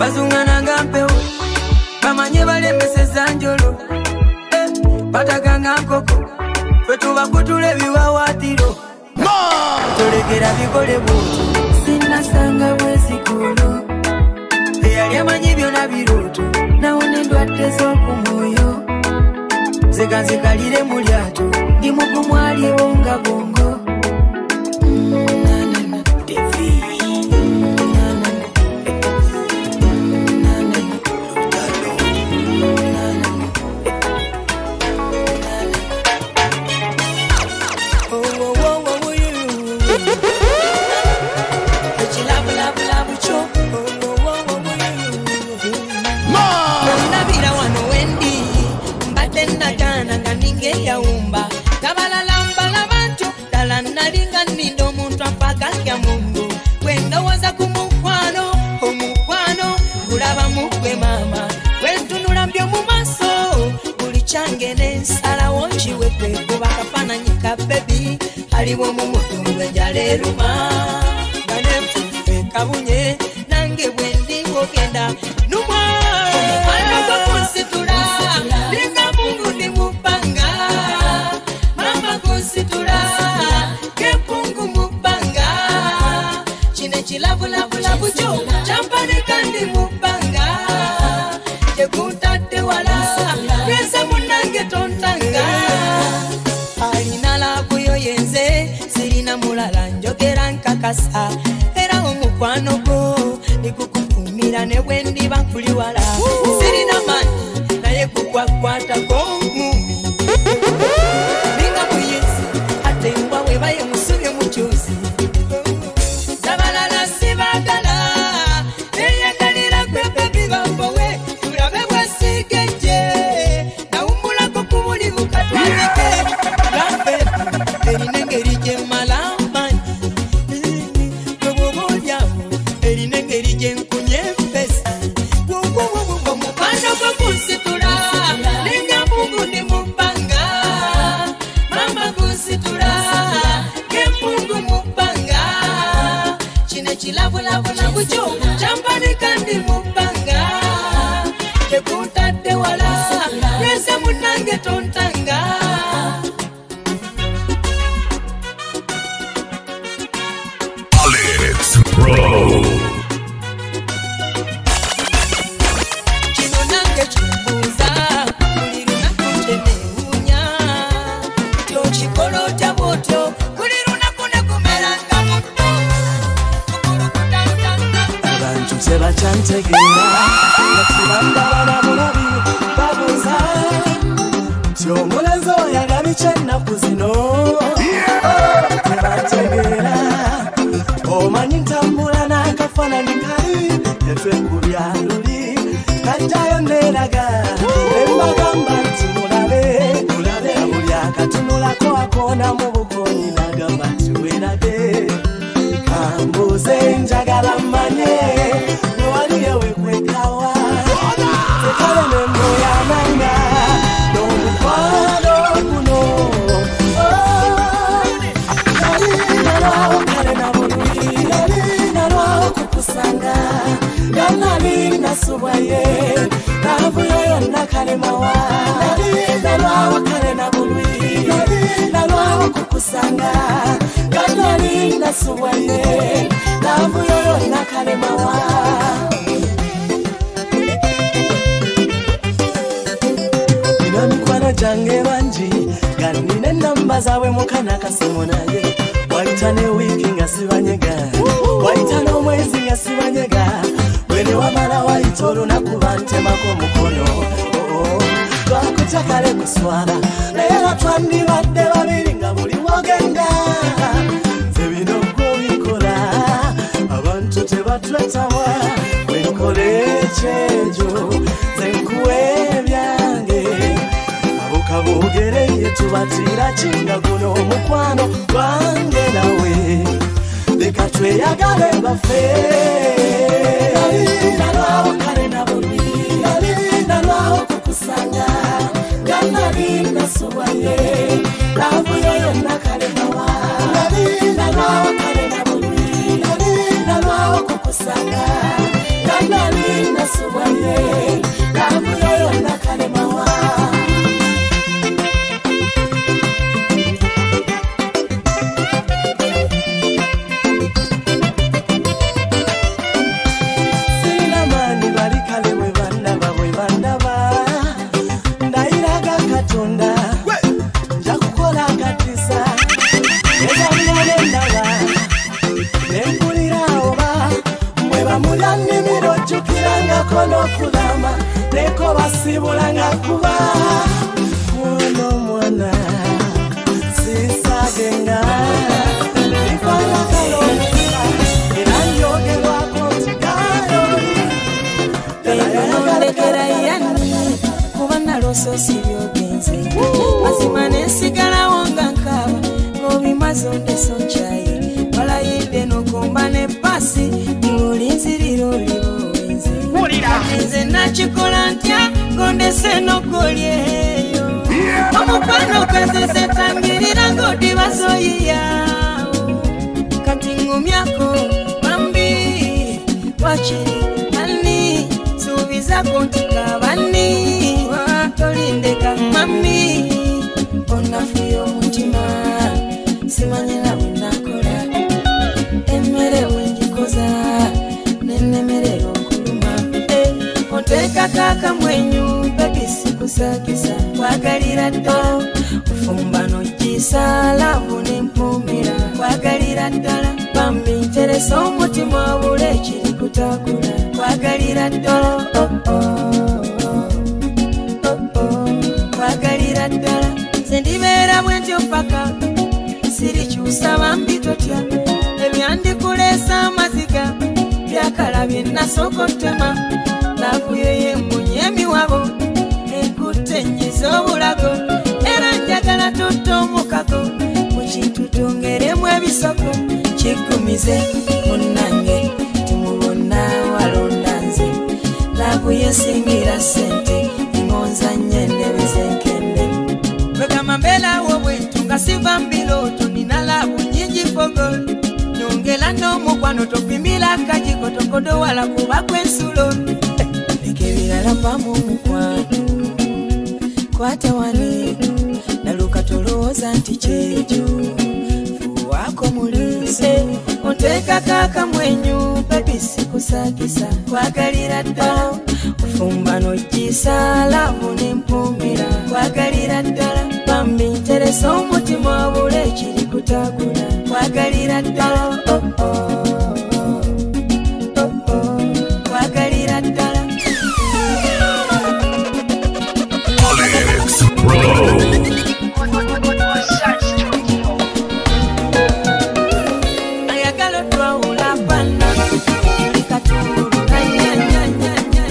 bazungana nga mpewo bamanye balemeseza njolo bataganga nkoko ffe tubakutula ebiwawaatiro tolekera bikole buutu sinasanga bwesikulu eyali amanyi byona birooto nawona endwadde z'okumwoyo zeganzikalire mu lyato ndi mugumwaliwo nga bongo yaumba tabalala bantu dala nalinga nindo omuntu afagalya mungu wendowoza ku mukwano omukwano gulaba mugwe mama wentunula mbyo mu maaso buli kyange n'ensalawo nkiwedde kuba kafaananyi ka bebi aliwo mu mutundu enjala eruma nga nenfufe kabunye nange bwe ndi ogenda numwa omukwano gwo kunsitula linga mungu ndi mupanga situla kepungu mubanga chine chilavulavu cho champane kandi mubanga chekutate wala pesa munange tontanga alina labu yo yenze sirina mulala njogera nkakasa era omukwano go nikukukumira ne bwendi bankuli wala sirina mani naye kukwakwata kongu baye musuge muchuzi zabalala sibagala eyagalira gwe bebi bambowe tulabe bwesigeje nawumulako kubuli bukatwalike gambe erinengeri gye malamanyi bwebwobaolyamu erinengeri gye nkunye mpesi omupando gwo kunsitula linga mungu ndi mubanga mama kunsitula chilavulavu cho champane kandi mubanga chekutadde wala pesa munange tontanga Alex Pro chino nange chumbuza buli lunaku cheneunya kyochikolota bwotyo buli lunaku nekumeranga muto abantu tebakyantegeera natibanda bana bulabi babuuza nti omulenzi oyagala kyennaku zino tebategeera omanyi ntambula n'akafaananyi kali yetwekubya luli kajjayo neeraga embagamba nti mulabe buli akatunulako akoona mu bukoonyi nagamba nti weerage kambuze njagala mmanye waliyewe kwekawa tekale nembo yamanga n'omukwano guno nalinalwawo kale na bulwi nalinalwawo kukusanga ganali nasubwaye navuyo yonna kalemawa nalinalwawo kale na bulwi nalinalwawo kukusanga ganali nasubwaye navuyo yonna kalemawa ina mikwano gyange bangi nga nina ennamba zaabwe mukana kasimu naye wayita ne wiiki nga sibanyega wayita n'omwezi nga sibanyega bwene wamala wayita olunaku bantemako mukono twakutya kale kuswala naye nga twandibadde babiri nga buli wogenda nze bino gwobikola abantu tebatwetawa wenkola ekyejo nze nkuwa ebyange abokabogereye tubatiira kinga guno omukwano gwange nawe leka tweyagale baffe nalinalwawo kale na bulwi nalinalwawo kukusanga ganali nasubwaye navuyo yonna kalemawa nalinalwawo kale na bulwi nalinalwawo kukusanga ganali suwaye kamuyoyo nakalemawa sinamani balikale bwe bandaba bwe bandaba ndayiraga katonda nja kukola akatisa ezamulane ndaba nempulira oba mwe bamulanimiro jjukirangako n'okulama neko basibulanga kuba mwono mwana sisagenga ifanakaloa era njogerwako ntigayoli ndekera yani kuba naloso sibyogenze mazima nesigalawo nga nkaba ng'obimaze ondeso nkyaye walayidde n'okumba ne pasi olinzirira olibowenze nze nakikola ntya ng'ondese n'okolyeyo omukwano kazeze tangirira ng'odibazoyiyawo kati ngumyako bambi wakiri ani subizako ntikabani tolindeka mami onafuya omutima simanyira bwenakola emmere wenjikoza nenemerera okuluma oteekako akamwenyu pebisikusakisa kwagalira ddala ofumba nojisa laavu nempumira kwagalira ddala bambi nteresa omutima wabula ekiri kutakula kwagalira ddala kwagalira ddala nze ndibeera bwentyo mpaka sirikyusa bambi totya ebyandikuleesa amaziga byakala bye nasooka otema laavuyeyo emunye emiwabo enkutte ennyiza obulago era njagala tutta omukago mu kintu twongeremu ebisoko kiggumize munnange timubonna walonda nze laavuye singira ssente ngonza nnyo endebe zenkende bwegamba mbeerawo bwentu nga siva mbiroto nina laavu nnyingi fogo nyongera n'omukwano topimira akajiko tokodowala kuba kw'ensulo leka ebirala mpamu omukwano kwata wani naluka tolowooza nti kyekyo fuwaako mulise onteekako akamwenyu pebisikusakisa kwagalira ddala ofumba nojisa laavu nempumira kwagalira ddala bambi nteresa omutima wabula ekiri kutakula kwagalira ddala oh, oh, oh, oh. kwagalira ddala Alex Pro. ayagala twawula bana likatulula nyanyanyanya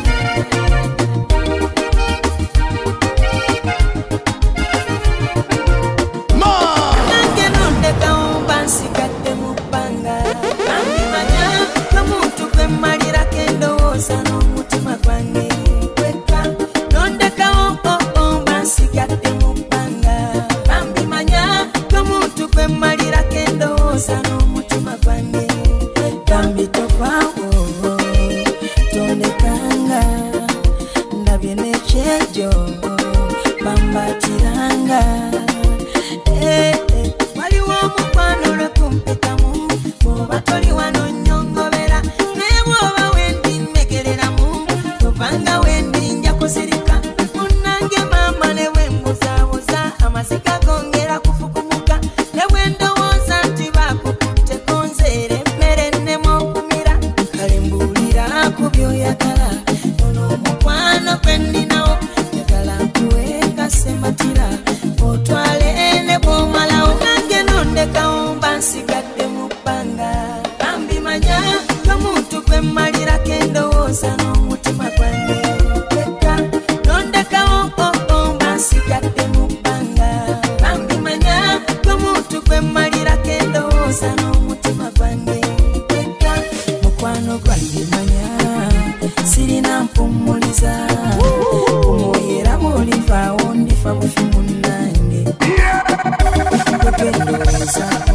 nange nondekawo bansigadde mu bbanga ambimanya kamuntu kwemmalirako endowooza n'omutima gwange kwekka nondekawo oo bansigadde mu bbanga ambimanya kamuntu kwemmalirako endowooza n'omutima gwange bambi tokwawo tondekanga ndabye n'ekyejo bambatiranga Eh, eh, waliwo omukwano lwekumpitamu bw'oba toli wano nnyongobera naye bw'oba wendi nnegereramu topanga wendi nja kuzirika munnange maama ne bwembuzaabuza amaziga gongera kufukumuka ne bwendowooza nti baakukutteko nzeera emmere nnemu okumira kale mbuulira ku byoyagala ono omukwano gwe nninawo njagala nkuwenga sematira otwale ne bw'omalawo nange nondekawo bansigadde mu bbanga bambimanya kamuntu kwemmalirako endowooza n'omutima gwange kwekka nondekawo oo bansigadde mu bbanga bambimanya kamuntu kwemmalirako endowooza n'omutima gwange kwekka mukwano gwange manya sirina mpummuliza kumwoyera bw'olivaawo ndifa bufi munnange kwekendowoozaako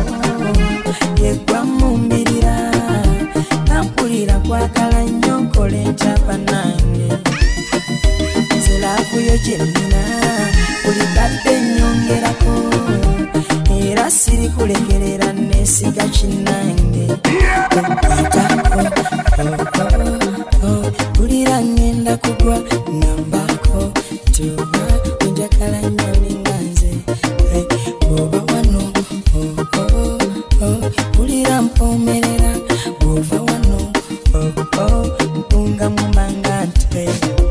yeggwa mumbirira nampulira kwagala nnyo nkole nkyapa nasiga chinange kulira ngenda kugwa nambako tuba unjakala nyoni nganze boba wano kulira mpomerera boba wano mpunga mumbangante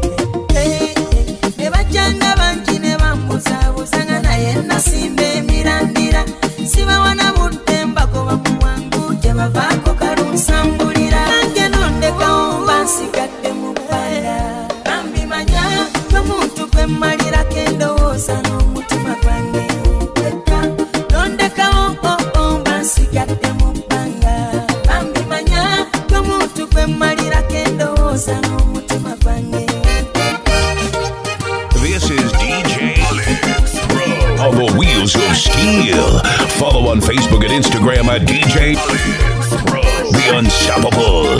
nebajanga bangi ne bamusabusanga naye nasimbe mirandira siba wana butemba ko bamuwangu tebavaako kalusambulira nange nondekawo bansigadde mu bbanga bambimanya omuntu gwe mmalira kendowooza n'omutima gwange wekka nondekawo bansigadde mu bbanga bambimanya omuntu gwe mmalira kendowooza n'omutima gwange. This is D J Alex Pro on the Wheels of Steel. Follow on Facebook and Instagram at D J Alex Pro, the Unstoppable.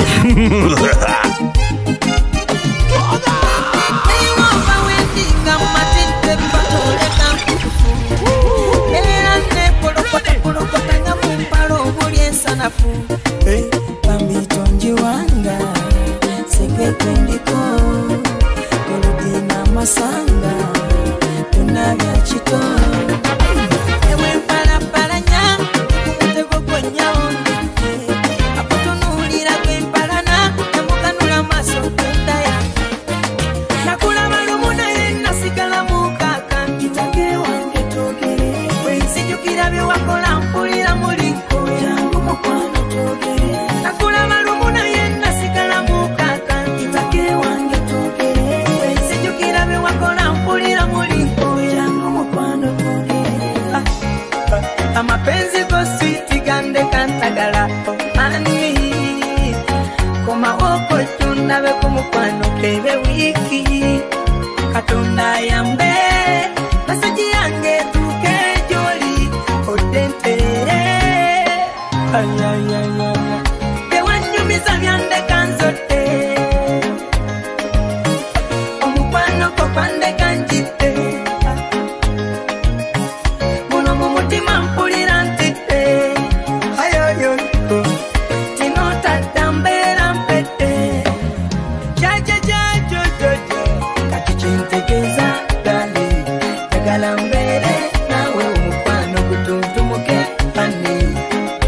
Masanga tunavya chito ewe para para nya kumutego konya onde apotunulira kwe parana namukanula maso tendaya nakula balumuna yenna sigala mukaka kitage wange togere wensijukira bye wakola mpulira muliko yangu mukwano togere nakula balumuna yenna sigala mukaka kitage wange togere wensijukira bye wakola mpulira muliko yangu mukwano togere amapenzi go sweet gande kantagala ani koma woko tunda be kumukwano kebe wiki katonda yambe masaji yange tuke joli odentere ay ay ay ay de wanyumiza byande kanzote omukwano ko kwande kanjite muno mu mutima mpulira ntite ayoyo tinota tambera mpete jaja jaja jaja kati kintegeza dali tagala mbere nawe omukwano gutuntumuke ani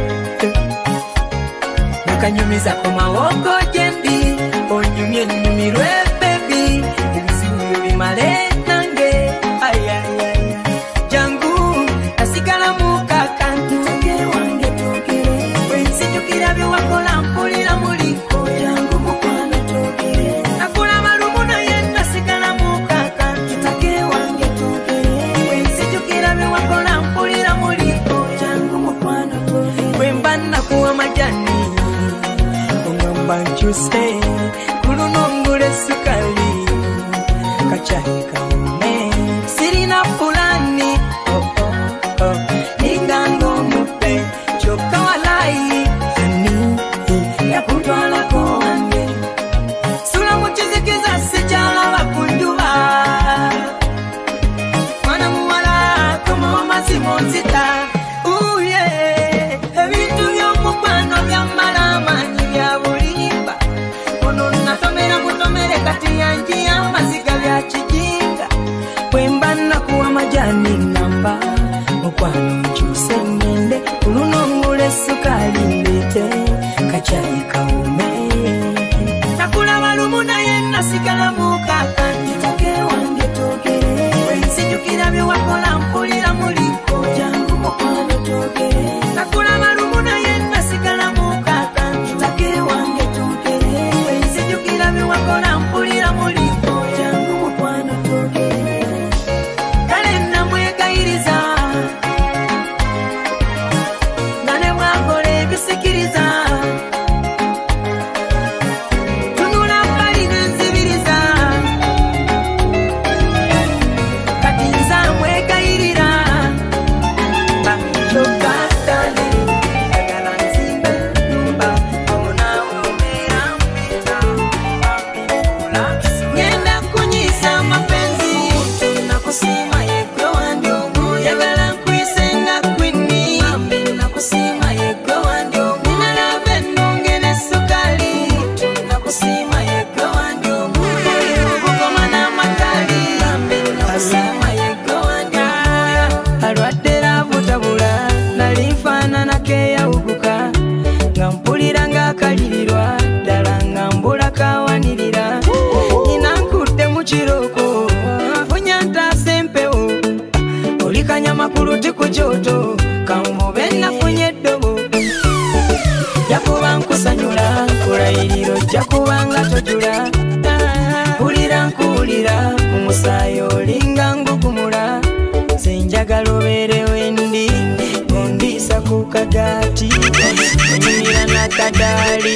nakanyumiza ku mawoko gendi onyumye nyumirwe baby ebisibu bimale nange ayayaya jangu nasigala mukaka ntuge wange togere wensijukira bye wakola mpulira muliko jangu mukwano togere nakula malumuna yenna sigala mukaka kitage wange togere wensijukira bye wakola mpulira muliko jangu mukwano togere wemba nakuwa majani ongamba nkyuse kulunongule sukali kachai kaume sirina fulani oh oh oh ningango mupe choka walai ani ya kutwala ko wange sula muchizikiza sijala bakunjuba mwana muwala koma mazimo nzita uye ebintu byomukwano byamalamanyi bya bulimba ono natomera mutomere kati yanji amaziga bya kijinga bwemba nakuwa majani namba mukwano nkyuse ngende kulunongule sukali mbite kachai kaume nakula balumuna yenna sigala mukaka kitage wange togere wensijukira bye wakola mpulira muliko jangu mukwano togere nakula balumuna yenna sigala mukaka kitage wange togere wensijukira bye wakola mpulira muliko jangu mukwano togere kale namwegayiriza nga ne mwakola ebisikiriza tunula mbali nenzibiriza kati nza mwegayirira bakyokka ddale agala nzimbe nyumba omunawe obeera mpita kagati Nyumira na kadali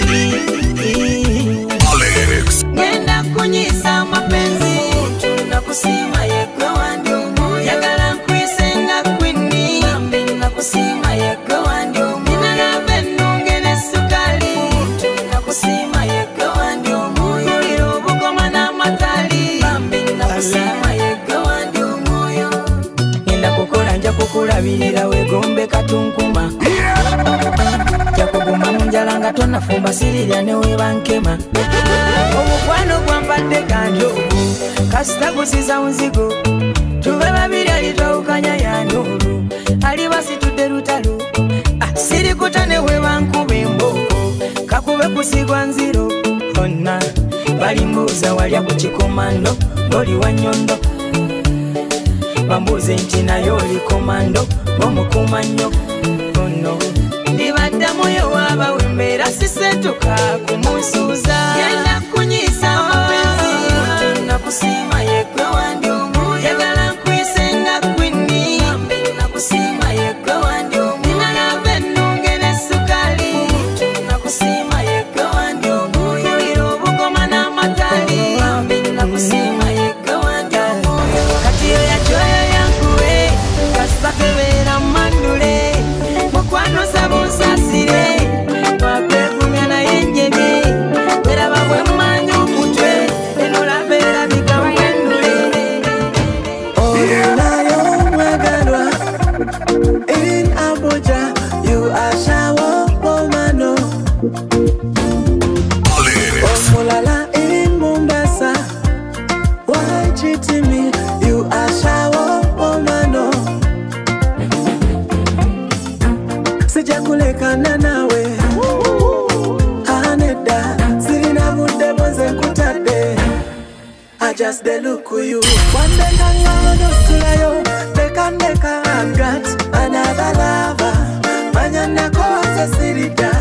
Alex Ngenda kunyisa mapenzi Tunakusima yekwe wandumu Yagala nkwisenga kwini Tunakusima yekwe wandumu Nina venu ngene sukali Tunakusima yekwe wandumu Yuliro bugoma na matali Tunakusima yekwe wandumu Ngenda kukula nja kukulabirira wegombe katunkuma Jakuguma munjala nga tonafumba sirirya newe bankema Omukwano gwampadde kanjo kasita gusiza unzigo Tube babiri alitwawukanya ya nuru Ali basitudde lutalo Siri kutane we bankuba emboko Kakube kusigwa nziro Honna balimbuuza walya ku kikomando Ng'oli wa nnyondo Bambuuze nti naye oli komando Ng'omukuuma nnyo Ono Ndibadda moyo w'abawembera sisentuka kumusuuza Yenda kunyisa mapenzi Tunakusima yekwe wandumu Yagala nkwisenga kwini Tunakusima yekwe wandumu Nina venu ngene sukali Tunakusima yekwe wandumu Yuliro bugoma na matali Tunakusima yekwe wandumu Katiyo ya choyo yankuwe Kasakebera mandule Mukwano sabo nsasire Wakwegumya na yenjebe Wera babwe mmanyi omutwe Enola beera bikawenule Olinayo mwagalwa In Abuja You are shower womano Alex Omulala in Mombasa Why cheating me You are shower womano Sijakulekana nawe Aneda Sirina budde bonze nkutadde I just dey look at you One day kanga no sulayo Deka deka I've got another lover Manyana ko ase sirida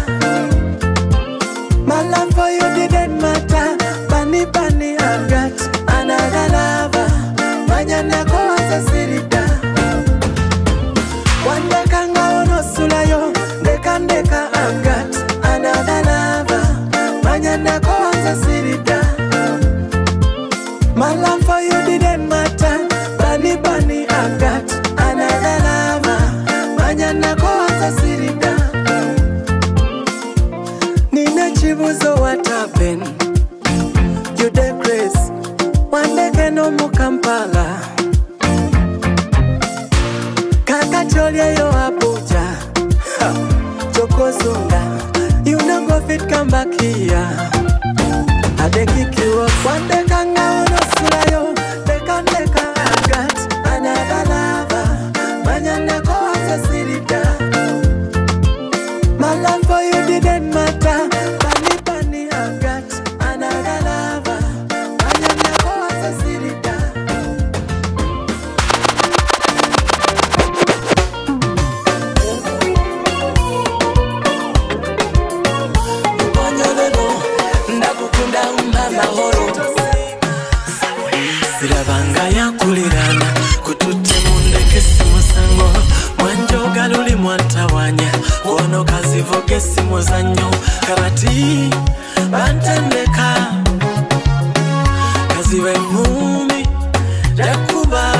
My love for you didn't matter Bunny bunny I've got another lover Manyana ko ase sirida One day kanga no sulayo Deka deka I've got another lover Manyana ko ase sirida My love for you didn't matter Bunny bunny I've got another lover Manyana ko ase sirida Nina chibuzo what happened You dey crazy One day keno mu Kampala Kaka cholye yo Abuja ha, Chokozunga You no go fit come back here I dey kick you off One day kanga ono sulayo Deka deka I've got another lover Manyana ko ase sirida My love for you didn't matter Bunny bunny I've got another lover Manyana ko ase sirida Mbonyolelo ndakukunda umama horo Sirabanga yakulirana Kutute mundeke simusango Mwanjoga luli mwantawanya Wono kazivoge simuzanyo Kabati bantendeka Kaziwe mumi Jakuba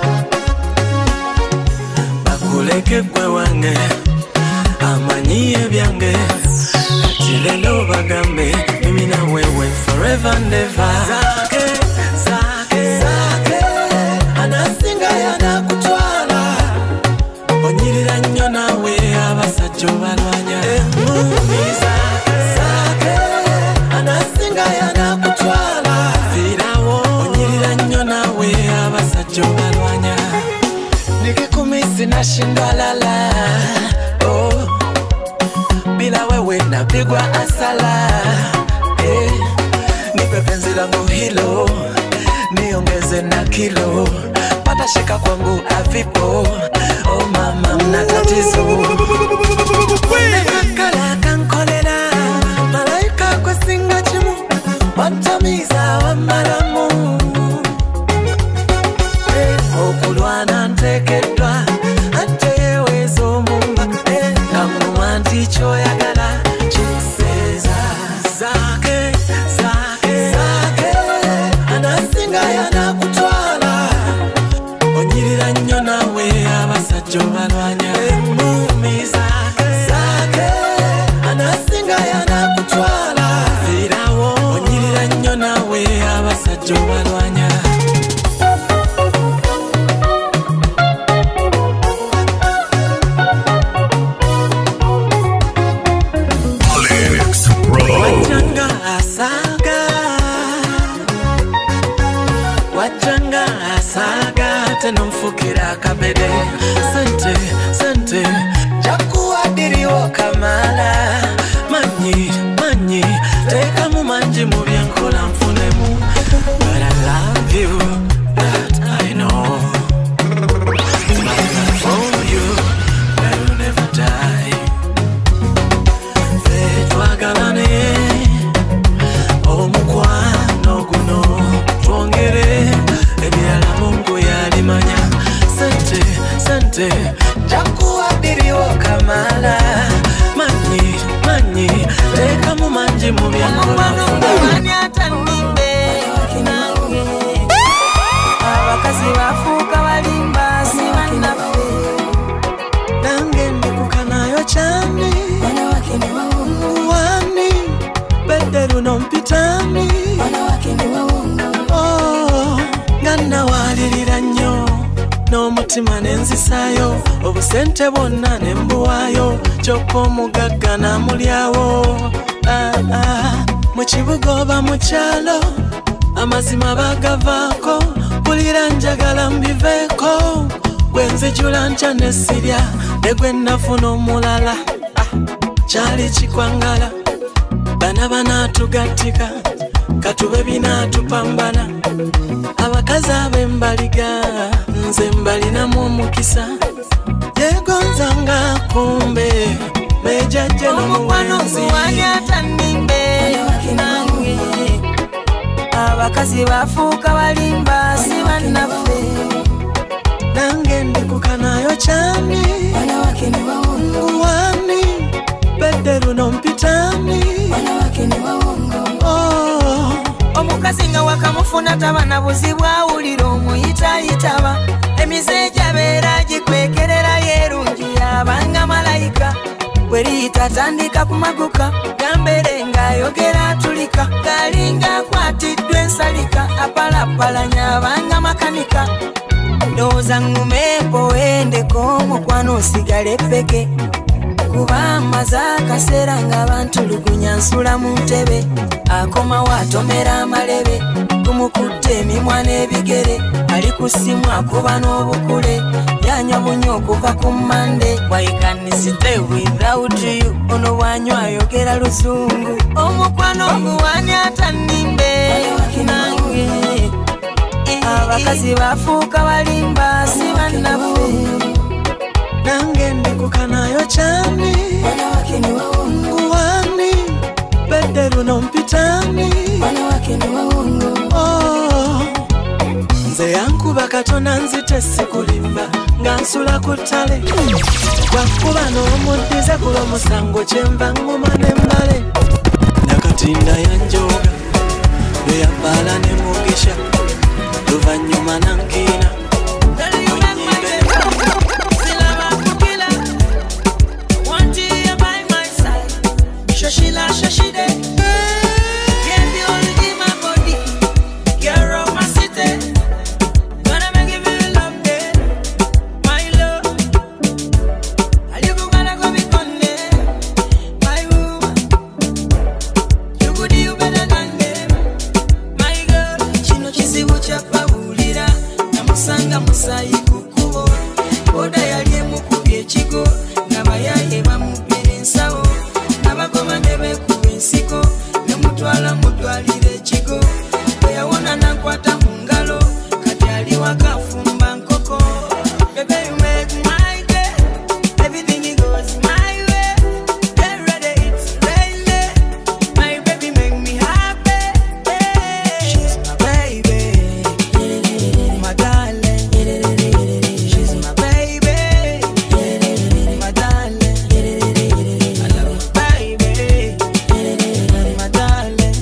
Bakuleke kwe wange Amanyiye byange Chilelo bagambe Mimi na wewe forever and ever Zake, zake, zake Anasinga yana kutwala Onyirira nnyo nawe abasajja balwanya Emmumi zake, zake Anasinga yana kutwala Zirawo Onyirira nnyo nawe abasajja balwanya Nikikumisi nashindwa lala Oh Bila wewe napigwa asala eh, Nipe penzi langu hilo Niongeze na kilo Pata shika kwangu avipo Oh mama mna tatizo Nekakala kankolela Malaika kwa singa chimu Wantamiza wa maramu eh, Okulwana ntekedwa Ate yewe zo mumba eh, abasajja obalwanya. Wajanga asaga, wajanga asaga, tenomfukira kabede. Sente, sente, jakuwadiriwo kamala. Manyi, manyi, teka mu manji mu byenkola nfunemu. But I love you, that I know. My love for you, I will never die. Twagabane omukwano guno twongere ebyala Mungu yalimanya. Sente, sente, jakuwadiriwo kamala. Manyi, manyi, teka mu manji mu byenkola nfunemu. Abakazi bafuuka balimba si bannaffe. Nange ndikukanayo cyane wani bedderu nompitani. Oh, ngana walirira nnyo n'omutima nenzisaayo. Obusente bwonna ne mbuwaayo, kyokka omugagga namulyawo. Ah, ah, mu kibuga oba mu kyalo amazima bagavaako. Mpulira njagala mbiveeko, gwe nzijula nkya ne sirya, ne gwe nafuna omulala. Kyali kikwangala, bana banaatugattika, katube binaatupambana. Abakazi ab'embaliga, nze mbalinamu omukisa. Yegonzanga kumbe, mejajje n'omuwenzi. Abakazi bafuuka balimba si bannaffe. Nange ndikukanayo cyane wani bedderu nompitani. Oh, omukazi nga wakamufuna taba na buzibu awulira omuyitayitaba. Emize gyabeera gikwekerera yerungi yabanga malayika. Bweriyita tandika kumaguka, gambere ng'ayogera atulika. Galinga akwatiddwa ensalika, apalapalanya abanga makanika. Ndowooza ngumeepo wendeko omukwano osigale peke. Kuba amaze akaseera ng'abantulugunya nsula mu ntebe. Akomawo atomera amalebe, tumukutte emimwa n'ebigere. Ali ku ssimu akuba n'obukule, yanywa bunyo okuva ku Monday. Why can I stay without you? Ono bwanywa ayogera Luzungu. Omukwano guwani atannimbe nange. Abakazi bafuuka balimba si bannaffe. Nange ndikukanayo cyane wani bedderu nompitani. Oh, nze yankuba katona nzite sikulimba nga nsula ku ttale. Bwakuba n'omuddize kulo musango kyenva ngoma n'embale. Nakatinda yanjoga beyabala ne mugisha, luvannyuma nankina. Shashila, shashide, can't be only my body. You're on my city. Gonna make you feel love, yeah. My love. Are you gonna go be conde? My woman. You could do better than them. My girl. Chino chisibu chapa ulira. Namusanga musayi kukubo. Oda yaliye mukubye chigo. Nabayaye bamubire nsawo. Nabagoma nebe kubinsiko, nemutwala mutwalire ekigo. Eyawona nankwata mu ngalo, kati ali wakafumba nkoko. Baby, you make my day, everything goes my way. Get ready, it's raining. My baby make me happy. She's my baby, my darling. She's my baby, my darling. I love you. My darling,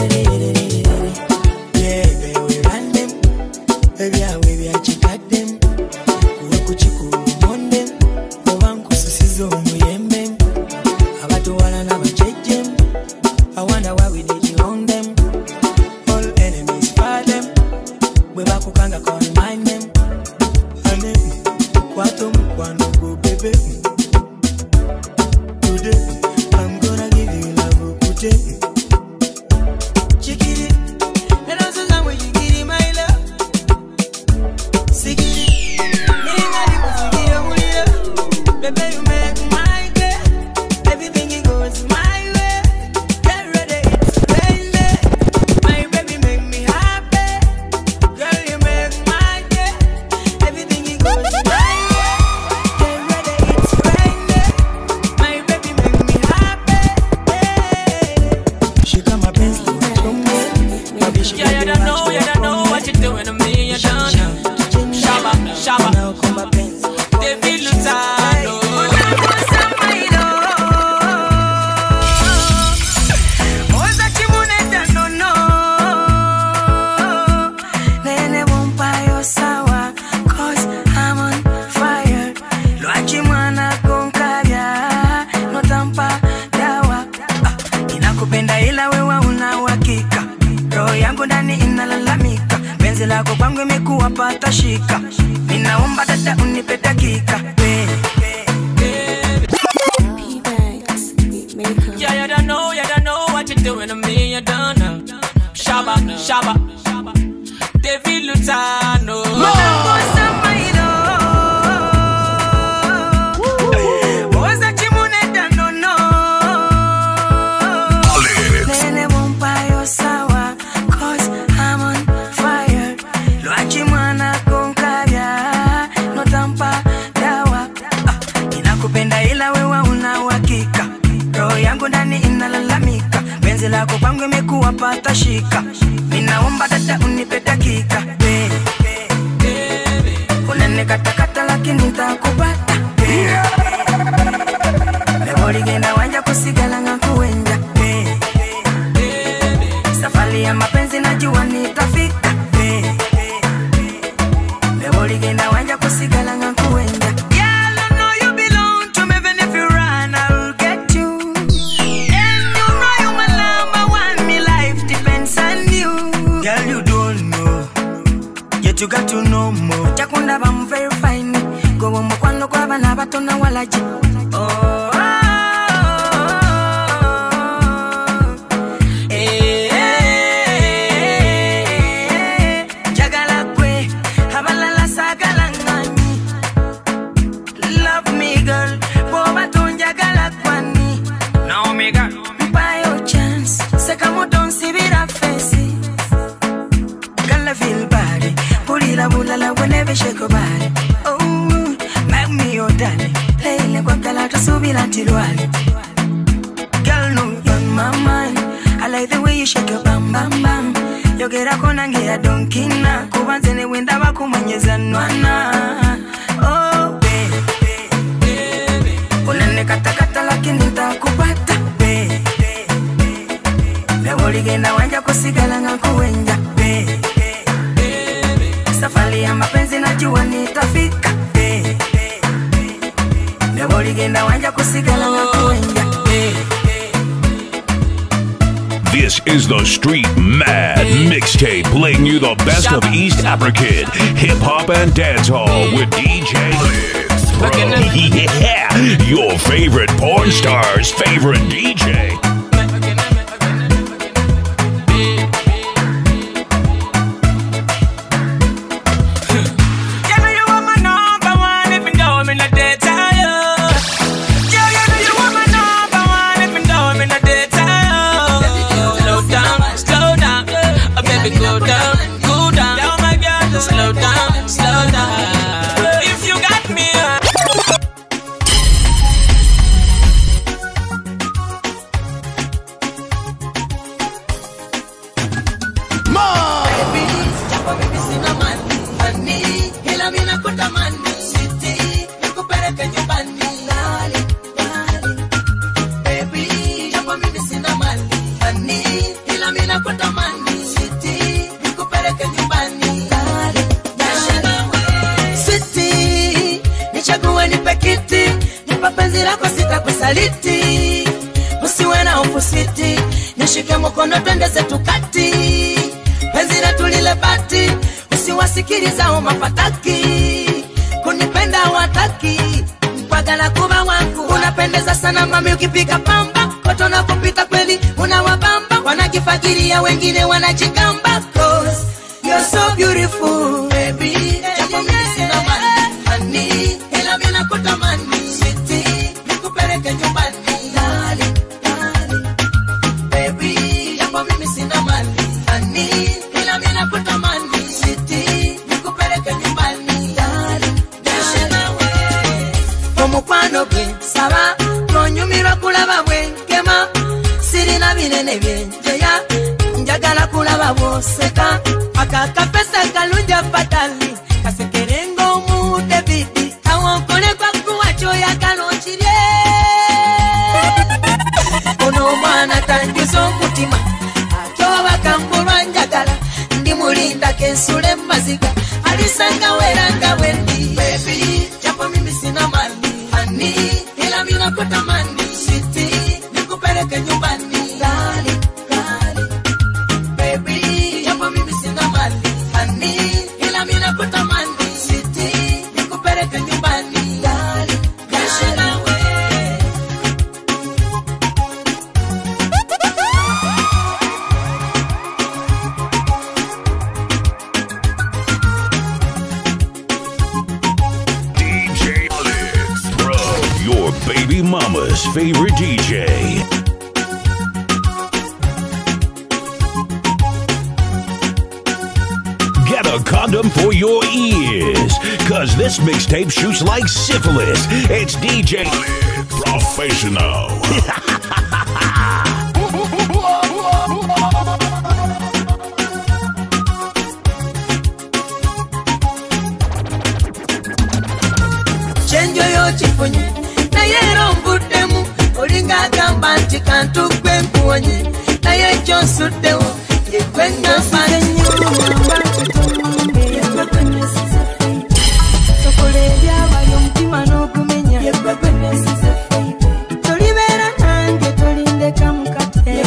yeah, baby, we run them. Baby, I will be a chick at them. Kuchiku, Monday, Ovanku, Sizo, Muyembe. Abatu wana na check them. I wonder why we did you on them. All enemies fight. Weba kukanga call my name. Ane, kwato mkwano go baby. Today, I'm gonna give you love today. Chikiri, and also that way you give my love. Sikiri, ninga di kusikira mulira. Baby, you make my day. Everything it goes my way. Get ready, it's crazy. My baby make me happy. Girl, you make my day. Everything it goes my way. Get ready, it's crazy. My baby make me happy. She got my best to come with. Yeah, you don't know, you don't know what you're doing to me, you don't know. Shabba, shabba, Now come my pants. David Lutano. Nene bumpayo sawa, cause I'm on fire. Luachi mwana konkavya, no tampa dawa. Ah, inakupenda ila wewe una uhakika. Roho yangu ndani inalalamika. Penzi lako kwangu imekuwa pata shika. Ninaomba dada unipe dakika. Hey, hey, hey. Yeah, you don't know, you don't know what you're doing to me, you don't know. Shabba, shabba, David Lutano. Nene bumpayo sawa, cause I'm on fire. Luachi mwana konkavya, no tampa dawa. Ah, inakupenda ila wewe una uhakika. Roho yangu ndani inalalamika. Penzi lako kwangu imekuwa pata shika. Ninaomba dada unipe dakika. Hey, hey, hey. Unanikatakata lakini nitakupata. Hey, hey. Leo ligenda wanja kusigala ngakuwenja. Hey, hey. Safari ya mapenzi najua nitafika. Hey, hey. Leo ligenda wanja kusigala ngakuwenja. Girl, I know you belong to me, even if you run, I'll get you. And you know you my number one, me life depends on you. Girl, you don't know, yet you got to know more. Chakunda bamu very fine, go mu kwano kwa bana batona walaji. Oh, oh, oh. Eh, eh, eh. Jagala kwe, habalala sagala ngani. Love me girl, boba tunjagala kwani. Now me girl, by your chance, sekamo don't see bira face. Girl, I feel bad, pulila bulala whenever shake your body. Oh, make me your darling, leile kwa kala tusubila tilwali. Girl, no, you're on my mind. I like the way you shake your bam bam bam. Yogera kona ngira donkina, kubanzene wenda bakumanyeza nwana. Oh, baby, baby. Unanikatakata lakini nitakupata. Baby, baby. Leo ligenda wanja kusigala ngakuwenja. Baby, baby. Safari ya mapenzi najua nitafika. Baby, baby. Leo ligenda wanja kusigala ngakuwenja. Baby. This is the Street Mad Mixtape, playing you the best of East African hip hop and dancehall with D J Liz Pro. Yeah, your favorite porn star's favorite D J. Slow down, slow down. If you got me, saliti, usiwe na ufusiti, nishike mkono twende zetu kati, penzi letu lile bati, usiwe wasikiliza mapataki kunipenda wataki mpagala kuba wangu unapendeza sana mami ukipika pamba koto na kupita kweli unawabamba wanakifakiria wengine wanachikamba cause you're so beautiful baby japo mimi sina mali honey ila mimi nakutamani sweetie nikupeleke nyumbani darling darling baby japo mimi sina mali honey ila mimi nakutamani sweetie nikupeleke nyumbani darling Mukwano gwe saba tonyumirwa kulaba bwenkema sirina binene byenjeya njagala kulaba bwoseka akakapesa kalunja fatali kasekerenga omude bidi awonkole kwa kuwa choyagala okirye ono mwana tangiza okutima atoba kambulwa njagala ndi mulinda kensule maziga alisanga weranga wendi baby japo mimi sina mali honey ila mimi nakutamani sweetie nikupeleke nyumbani darling darling baby japo mimi sina mali honey ila mimi nakutamani sweetie nikupeleke nyumbani darling darling Baby mama's favorite D J. Get a condom for your ears, cause this mixtape shoots like syphilis. It's D J Professional. Change your chifonye. Nayero mbudemu olinga gamba nti kantu gwe nkuwonye naye ekyo nsuddewo yegwe ngamba tokola ebyabayo omutima n'ogumenya tolibeera nange tolindeka mukate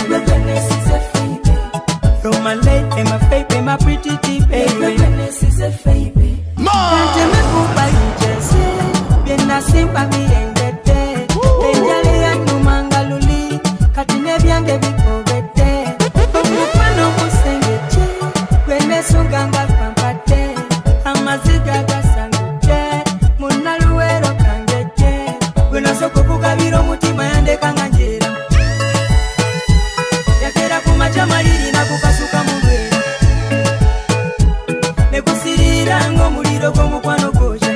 Roma late and my baby, my pretty deep baby kanteme kuba yijese byena simba biyenge Byange bikobete omukwano musengete gwene sunganga pampate amaziga gasangete munaluwero kangete gwena sokokugabira omutima yandeka nga njera yakera kumaca maliri nakukasuka mulwera nekusirira ng'omuliro gw'omukwano gwoja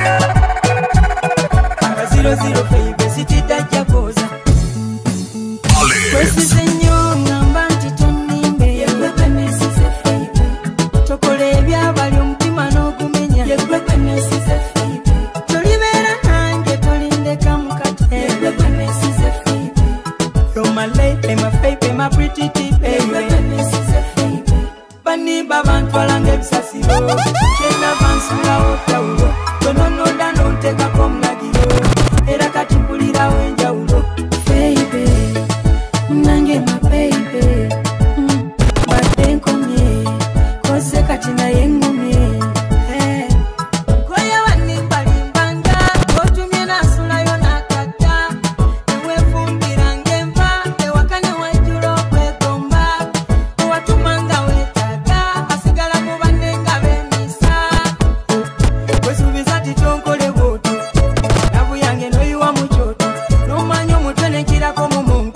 akaziroziro feibe sitidajja koza Kwesi senyo ngamba nti tonimbe Yekwekwe nesize feibe Tokole ebyabali omutima n'ogumenya Yekwekwe nesize feibe Tolibeera nange tolindeka mukate Yekwekwe nesize feibe Roma late my feibe my pretty deep Yekwekwe nesize feibe Baniba bantwalanga ebisasiro Kyena bansulawo tawulo Tononoda n'ontekako mulagiro Era kati mpulirawo enjawulo Feibe Nange my baby mm. Matenko mie Kose katina yengu mie hey. Kwaya wanimba limbanga Kotumye na sula yona kata Ewe fumbira ngemba Ewakane wajulo kwe komba Uwatumanga wetaga Asigala mubanenga bemisa Kwesubiza titonkole woto Nabu yange no yuwa muchoto No manyo mutwene kira komu mungu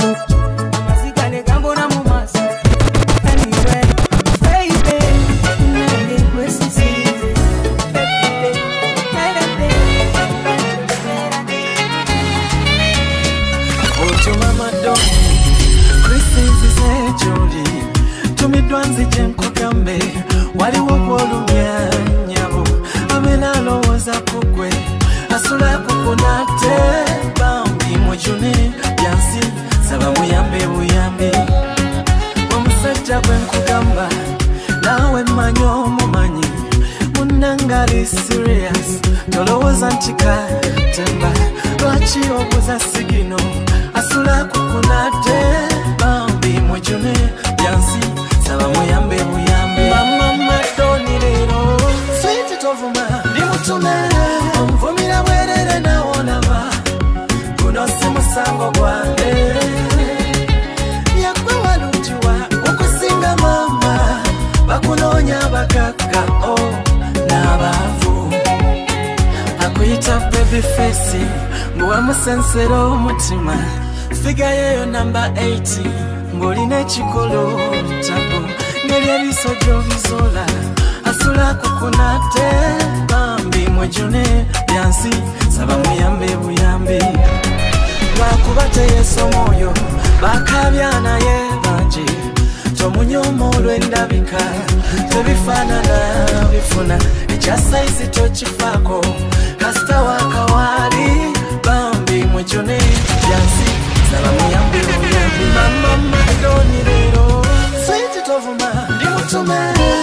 Tumidwanzi jenkugambe waliwo kwolumya nyabo amenalowoza kukwe asula kukunate bambi mujune byansi saba muyambe buyambi omusajja gwenkugamba nawe manyo mumanyi munangali serious tolowooza nti katemba lwaki obuza sigino asula kukunate bambi mujune byansi saba muyambe buyambe mama matoni lero bakunoonya bakaka oh n'abaavu akuyita baby face ng'owa musensero omutima figa yeyo namba eight ng'olina ekikolo bitabo ngeri ebiso gy'obizola asula kukunate bambi mwejune byansi saba muyambe buyambi lwakuba teyeso mwoyo bakabyana ye bangi tomunyomo olw'endabika tebifaanana bifuna ekya saizi tokifaako kasita wakawali bambi mwejune byansi saba muyambe buyambi mama idoni lero switi tovuma ndi mutume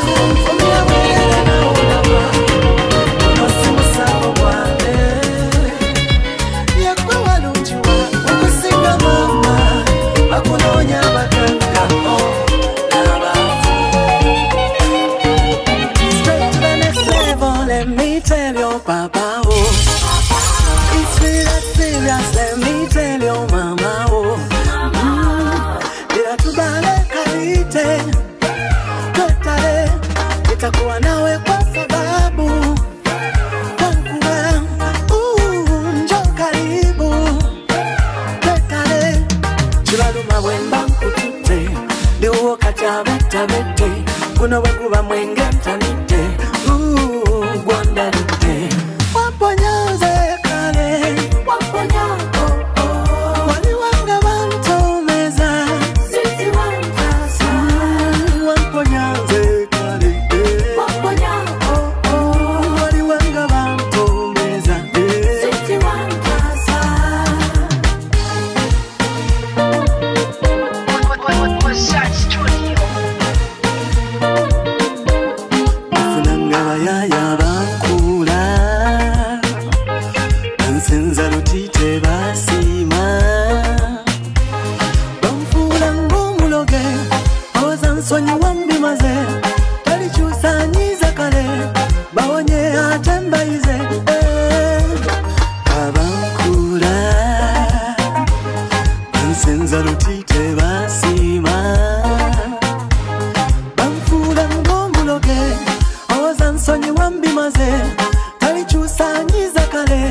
Papa, oh, it's really serious. Let me tell you, mama, oh, bila tubale kalite, kotale, itakuwa nawe kwa sababu, wankuwa, uh, njo karibu, kotale, chibaluma wemba kutute, diwo kachaba tabete, kuno wekuba mwenge tanite, uh, gwanda dite. Wamponyaze kale, wamponya oh oh, wali wanga bantu meza, sisi wantasa. Wamponyaze kale, wamponya oh oh, wali wanga bantu meza, sisi wantasa. Funanga bayaya bankula. Senza lutite basima bamfula ngumuloge oza nsonyi wambimaze talikyusanyiza kale bawonye atembaize abankula bansenza lutite basima bamfula ngumuloge oza nsonyi wambimaze talikyusanyiza kale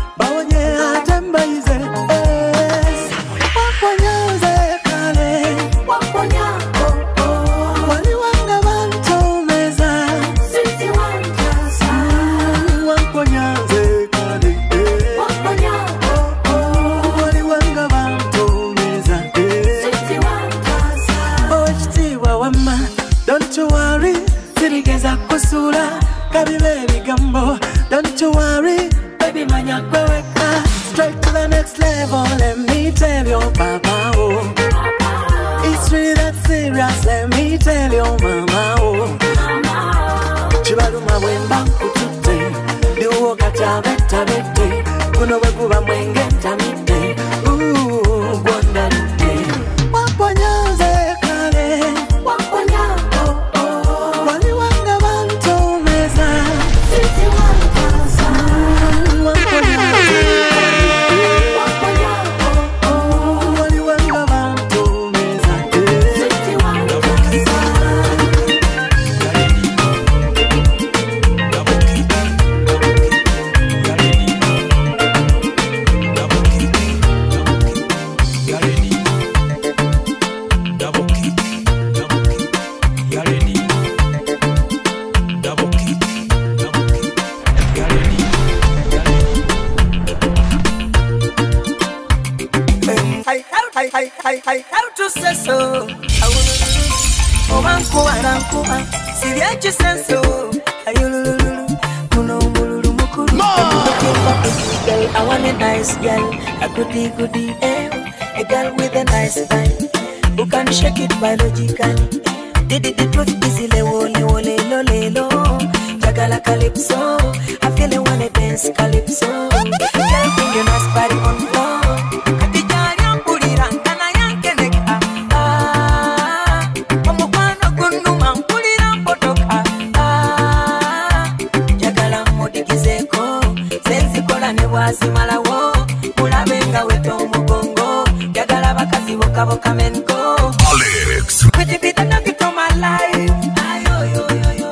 Don't you worry, baby, manya kweweka. Straight to the next level, let me tell you, papa, oh. It's really that serious, let me tell you, mama, oh. Chibaluma wemba kutute, diwo kachaba tabete, kuno wekuba mwenge tamite, ooh, gwanda nite. Wamponyaze kale, wamponya oh oh, wali wanga bantu meza, sisi wantasa. Wamponyaze kale, wamponya oh oh, wali wanga bantu meza, sisi wantasa. I, I, I have to say so. I will Omanku aranku Siriachi senso. Ayululu Kuno mululu mukuru. I want a nice girl, a goodie goodie eh. A girl with a nice style who can shake it biologically. Did it the truth easy le wo le wo le lo le lo. Jagala calypso, I feel I wanna dance calypso. Girl bring your nice body on floor. Simalawo, mulabenga weto mugongo, yagala bakazi boka boka menko. Alex. Pretty bit of nugget on my life. Ayo yo yo yo.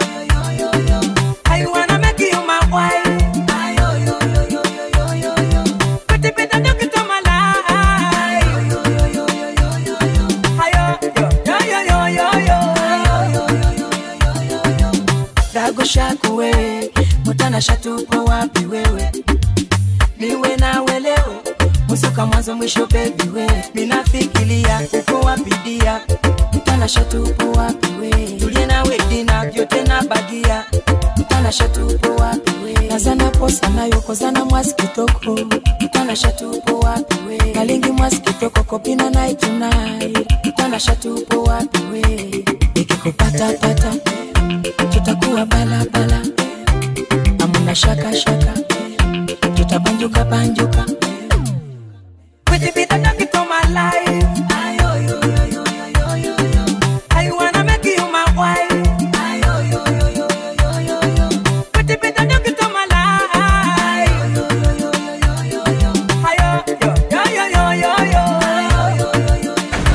shago shaku we mutana shatupo wapi wewe niwe nawe leo musuka mwanzo mwisho baby we minafikiria uko wapi dia mutana shatupo wapi we tulie nawe dina vyote na bagia mutana shatupo wapi we nazana posa nayo kozana mwaskitoko mutana shatupo wapi we kalingi mwaskitoko kopina night tonight mutana shatupo wapi we ikikupata pata tutakuwa bala bala amuna shaka shaka tutabanjuka banjuka pretty bit of talking to my life ayo yo yo yo yo yo yo I wanna make you my wife ayo yo yo yo yo yo yo pretty bit of talking to my life ayo yo yo yo yo yo yo ayo yo yo yo yo yo ayo yo yo yo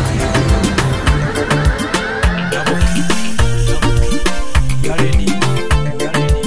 you ready you ready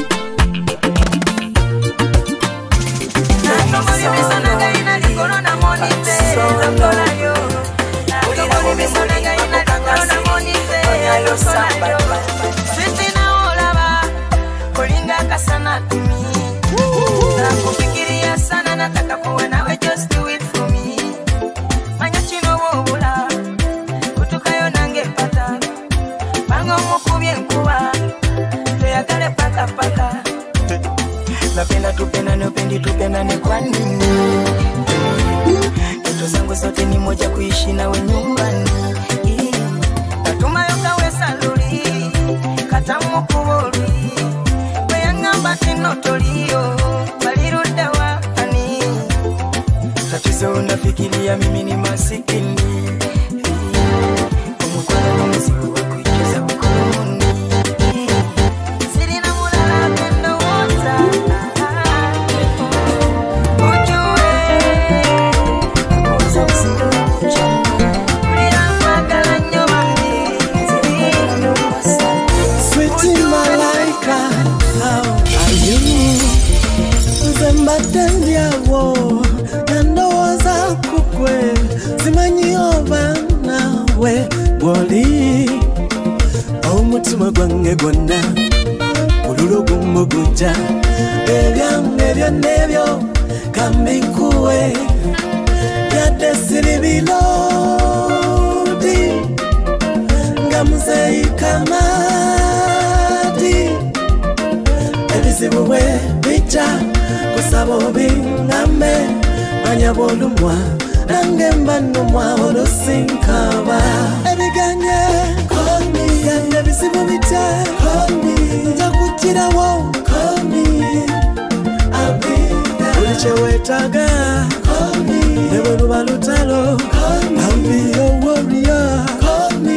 somebody listen again and you gonna na money say I'm gonna yo somebody listen again and you gonna na money say I'm gonna yo sisi na olaba kolinga kasana tumi na kufikiria sana nataka kuwa nawe just do it for me manya chino wobula kutukayo nange pata bango mukubye nkuba tuyagale paka paka napenda tupenda nependi tupenda ne kwa nini ndoto zangu zote ni moja kuishi nawe nyumbani natuma yoka we saluri katamu kuburi weyangamba tinotolio balirude wakani tatizo unafikiria mimi ni masikini umukwala na mzigo wa kuicheza mkononi siri na mulala pendo wota Zembatendiawo nandoza kukwe zimanyiova nawe bwoli omutima gwange gwonna ululo gumuguja ebyange byonnebyo kambikuwe yadde siri bilodi nga muzeyi kamadi ebizibu bwe bijja kusaba obingame manya bolumwa nange mba nnumwa olusinkaba ebiganye komi yadde bizibu bijja komi nja kugirawo komi abina buli kyewetaaga komi ne bwe luba lutalo komi oworiya komi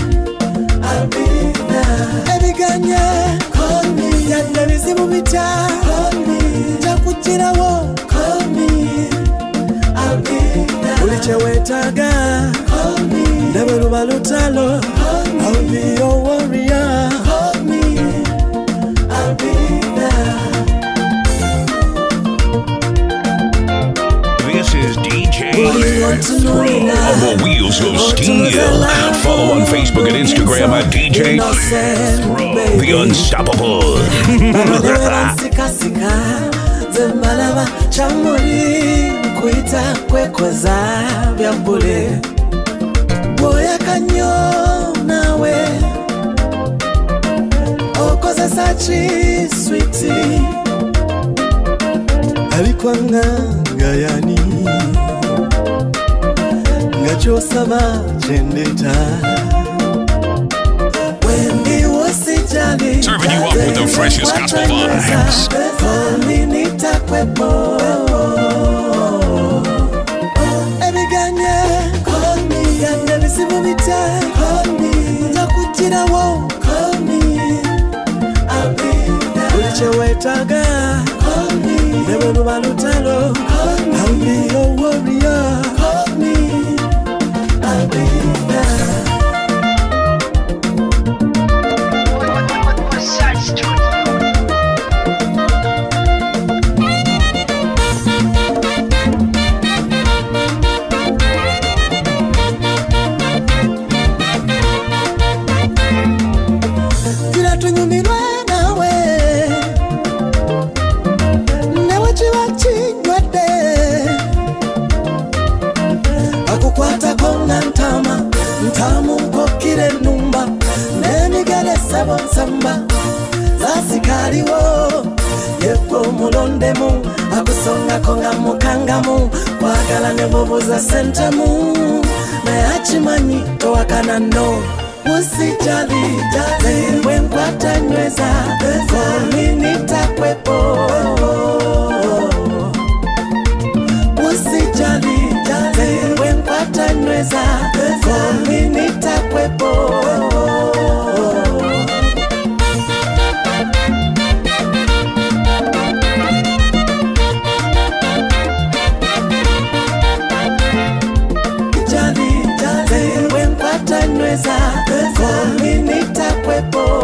abina ebiganye komi yadde bizibu bijja komi nja kugirawo komi abina buli kyewetaaga komi ne bwe luba lutalo komi oworiya komi abina. This is D J Throw of the Wheels of Steel. Follow on Facebook and Instagram at D J Throw, the Unstoppable. Zembalaba chamuri kuita kwekoza vya bule boya kanyo nawe okoza sachi sweetie alikwanga gayani ngachosaba chendeta wendi wasijali Serving you up with the freshest gospel vibes. Ebiganye komi yande bisibu bite komi nja kugirawo komi abina buli kyewetaaga komi ne bwe luba lutalo komi oworiya komi abina. Tunyumirwe nawe asikaliwo yeko mulondemu akusonga konga mukangamu kwagala nemubuza sentemu naye akimanyi towakana no usijali jali bwenkwata nyweza komi nitakwepo usijali jali bwenkwata nyweza komi nitakwepo Nyweza komi nitakwepo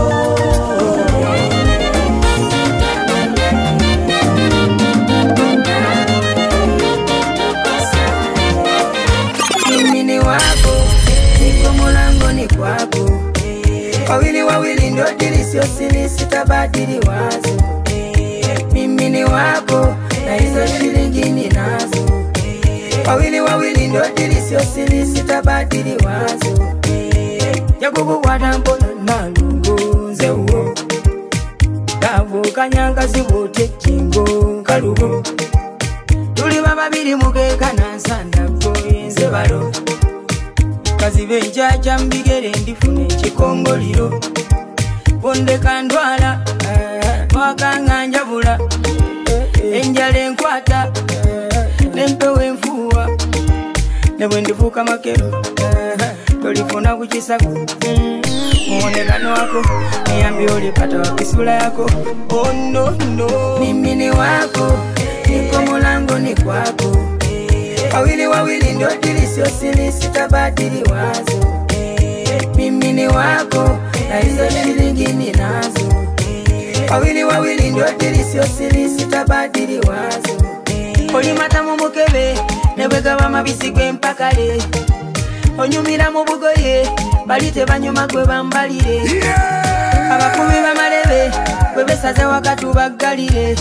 mimi ni wako niko mulangoni kwako wawili wawili ndo dilisio sili sitabadili wazo mimi ni wako na hizo shilingi ninazo wawili wawili ndo dilisio sili sitabadili wazo yagugu wadambona nalungunze uo davu kanyanga ziwote kingo kalugo tuli bababiri mugeka nansanda goyenze balo kazibe njaja mbigere ndifune chikongoliro bonde kandwala wakanga njabula enjale nkwata nempewe mfuwa nebwendifuka makero tolifuna kuchisaku muonekano wako niambi ulipata wakisula yako oh no no mimi ni wako niko mulango ni kwako wawili wawili ndo dilisio sili sitabadili wazo mimi ni wako na hizo shilingi ninazo wawili wawili ndo dilisio sili sitabadili wazo olimata mu mukebe nebwegaba mabisi gw'empakale onyumira mu bugoye balite banyuma gwe bambalire abakubi bamalebe gwe besaze wakati baggalire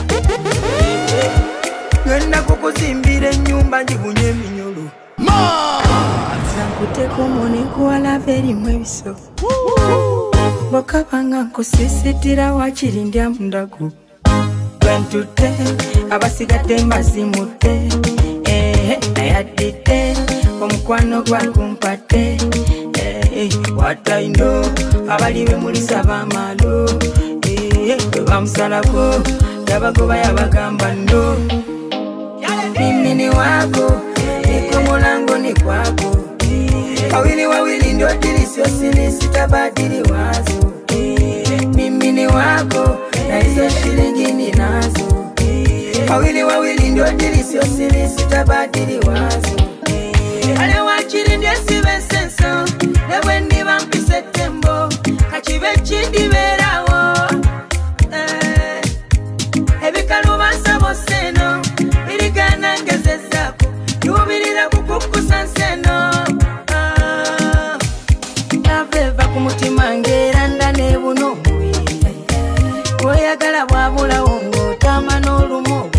ngenda kukuzimbira ennyumba njibunye eminyolo sankuteko moni kuwala veri mwebiso bokabanga nkusisitira wakirindya mundagu twentute abasigadde mbazimute eh ayadite omukwano gwakumpate eh wataino abaliwe mulisa bamalo eh bamusalako yabagoba yabagamba ndo mimi ni wako niko mulango ni kwako wawili wawili ndio dilisio sili sitabadili wazo mimi ni wako na hizo shilingi ninazo wawili wawili ndio dilisio sili sitabadili wazo ale wachiri ndio sibe senso lewe ndi bampise tembo kachibe chindi berawo eh ebikalu basabo seno birigana ngezezako yubirira kukukusa seno ah aveva kumutima ngera ndane buno oyagala bwabula wongo tamano lumo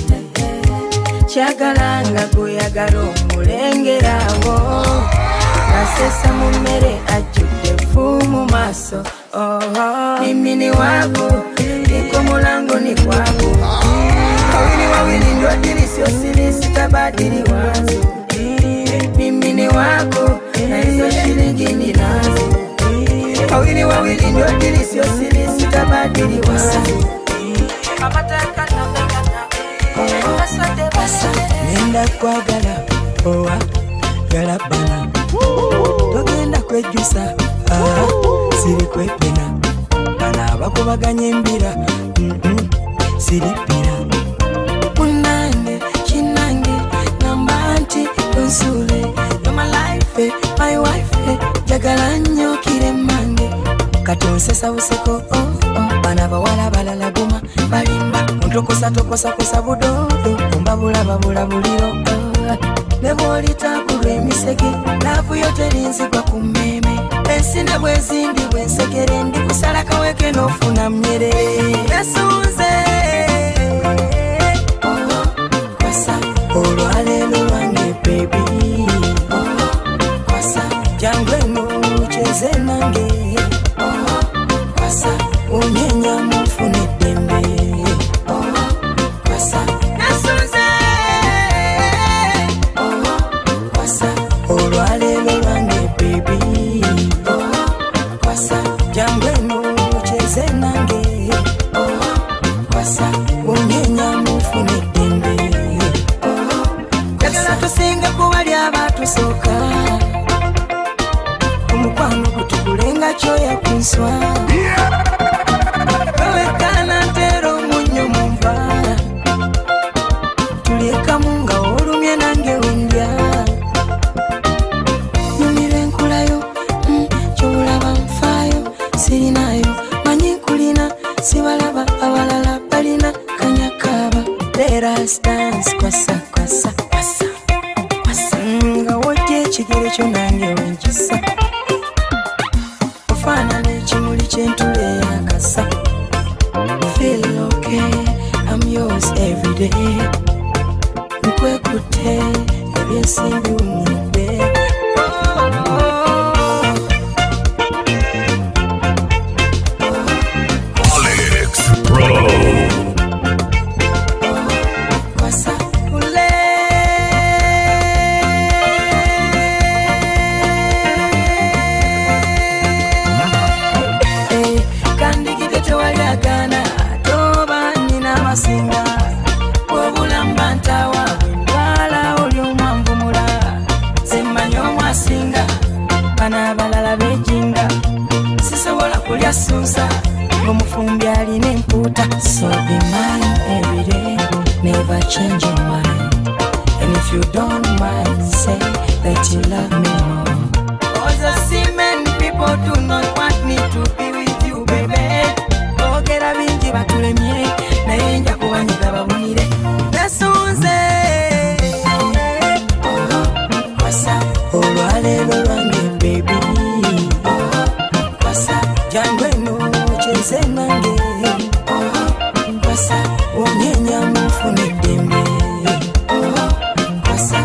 chagalanga kuyagala omulengerawo nasesa mumere ajude fumu maso oh mimi ni wako niko mulango ni kwako wawili wawili ndio dilisio sili sitabadili wazo mimi ni wako na hizo shilingi ninazo wawili wawili ndio dilisio sili sitabadili wazo amataka na nenda kwagala owa galabana togenda kwejusa ah siri kwepena bana bakubaganye mbira mm -mm, siri pira unane chinange nambanti konsule you're my life eh, my wife eh, jagala nnyo kire mange katonsesa buseko oh oh bana bawala balala guma balimba ontokosa tokosa kosa budodo ombabula babula buliro neboli takulwe emisege lavu yote linzigwa kumeme esine bwezindi bwensekere ndi kusala kaweke nofuna mnyere esunze oh kwasa olwalelo lwange baby oh kwasa jangwe no cheze nange oh kwasa unyenya mufune dembe. Oh, kwasa nasunze. Oh, kwasa olwalelo lwange baby. Oh, kwasa jambwenu cheze nange. Oh, kwasa unyenya mufune dembe. Oh, jagala tusinge kubali abatusoka. Umukwano kutukulenga choya kunswa. Wewe kana ntero munyo mumba. Tulieka munga olumye nange wendya. Numire nkulayo, mm, chobulaba nfayo, sirinayo, manyi nkulina, sibalaba abalala balina kanyakaba. Let us dance, kwasa, kwasa, kwasa, kwasa. Nga wojje ekigere kyo nange wenkisa. Ofana n'ekimuli ky'entule yakasa. Feel okay, I'm yours every day. Nkwekutte ebyensimbi umudde. Alex Pro. Kwasa ule. Eh, kandi kite tewali agana, toba nina masinga. Wabulamba ntawa, wala oli omwanvumula. Simanyi omwasinga, bana abalala bejinga. Sisobola kulya susa, ng'omufumbi alina empuuta. So be mine every day, never change your mind. And if you don't mind, say that you love me more. Cause I see many people do not want me to be with you, baby. Ogera bingi batulemye, naye nja kubanyiga babunire. Nasunze. Oh, kwasa olwalelo lwange baby. Oh, kwasa jangweno cheze nange. Oh, kwasa unyenya mufune dembe. Oh, kwasa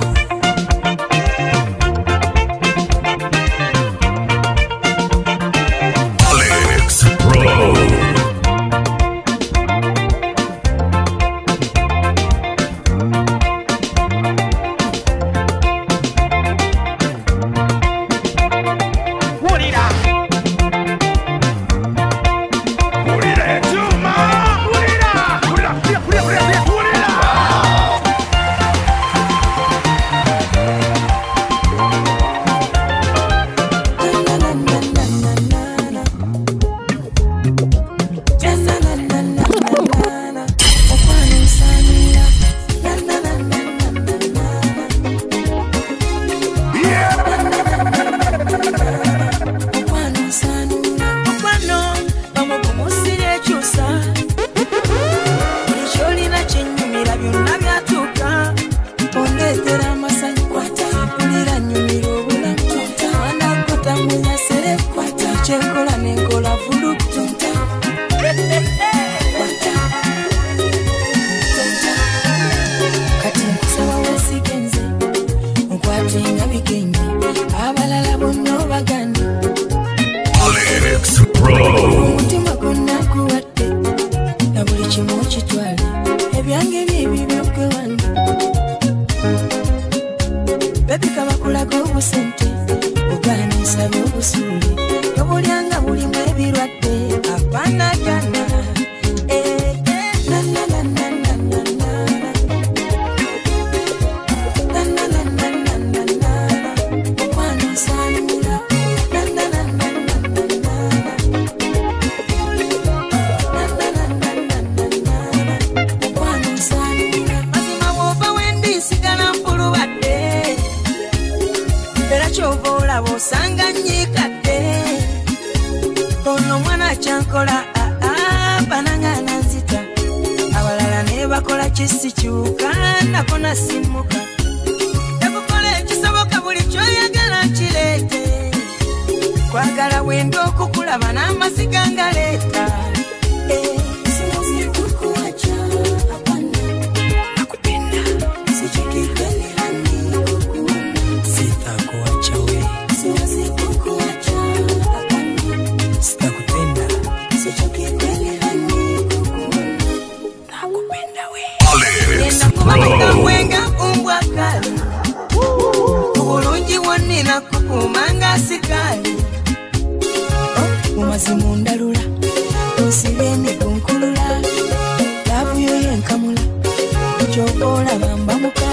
Alex Pro. Alex Pro. Umutima gunakuwadde, na buli kimu kitwale, ebyange byebi byokewanda. Baby kabakulaga obusente, ogaana nsaba obusuuli, tobulyanga bulimu ebirwadde, apaana jana. Eh, eh, na na na na na na na. Na na na na na na na. Okwano nsaanira. Na na na na na na na. Na na na na na na na. Okwano nsaanira. Mazima bw'oba wendi nsigala mpulubadde. Era ky'ova olaba osanga nyiikadde. Ono mwana kyankola banangana nzita. Abalala ne bakola kisikyuka nako nasimuka. Ekukola ekisoboka buli kyoyagala kireete. Kwagala wendo okukulaba n'amasiga ngaleeta. Eh, siwezi kukuacha, hapana. Nakupenda, sichokipeni hani kukuona. Sitakuacha we. Siwezi kukuacha, hapana. Sitakupenda, sichokipeni hani Mwenga umbwa kali Ubulungi wanina kukumanga sikali Umazimu ndalula Usireni kunkulula Lavu yoye nkamula Uchobola bamba muka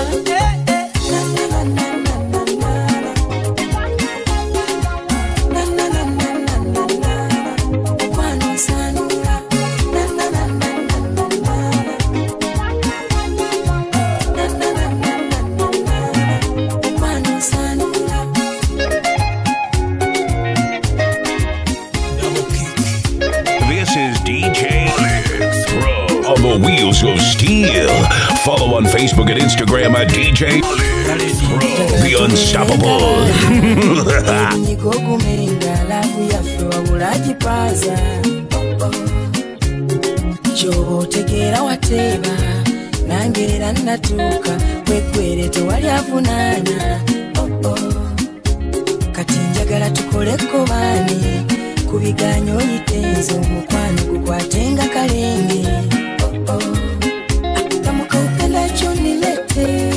The Wheels of Steel. Follow on Facebook and Instagram at D J Pro, the Unstoppable. Nikoku meringa lafu ya fwa ulaji paza Chobo tegera wateba Nangerera natuka Wekwere tewali afunana Kati njagala tukoleko bani Kubiganyo yitenzo mukwano kukwatenga kalenge Tamuka upenda choni lete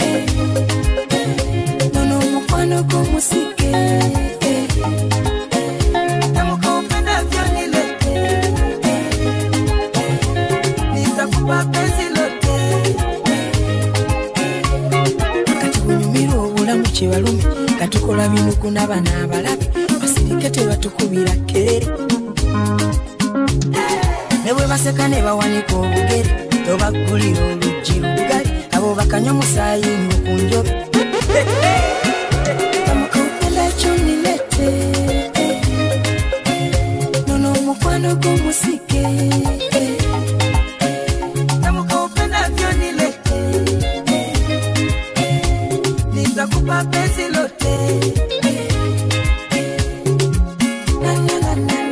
Nono mukwano kumusike Tamuka upenda choni lete Nisa kupa penzi lote Kati kunyumiru obula mche walumi Katukola minuku nabana abalabi Basirike tewa tukubira kelere Newe baseka ne bawanika obugere Tobakulira oluggi lugali abo bakanywa musayi mukunjobe Tamuka upenda choni lete Nono mukwano kumusike Tamuka upenda choni lete Nitakupa penzi lote Na na na na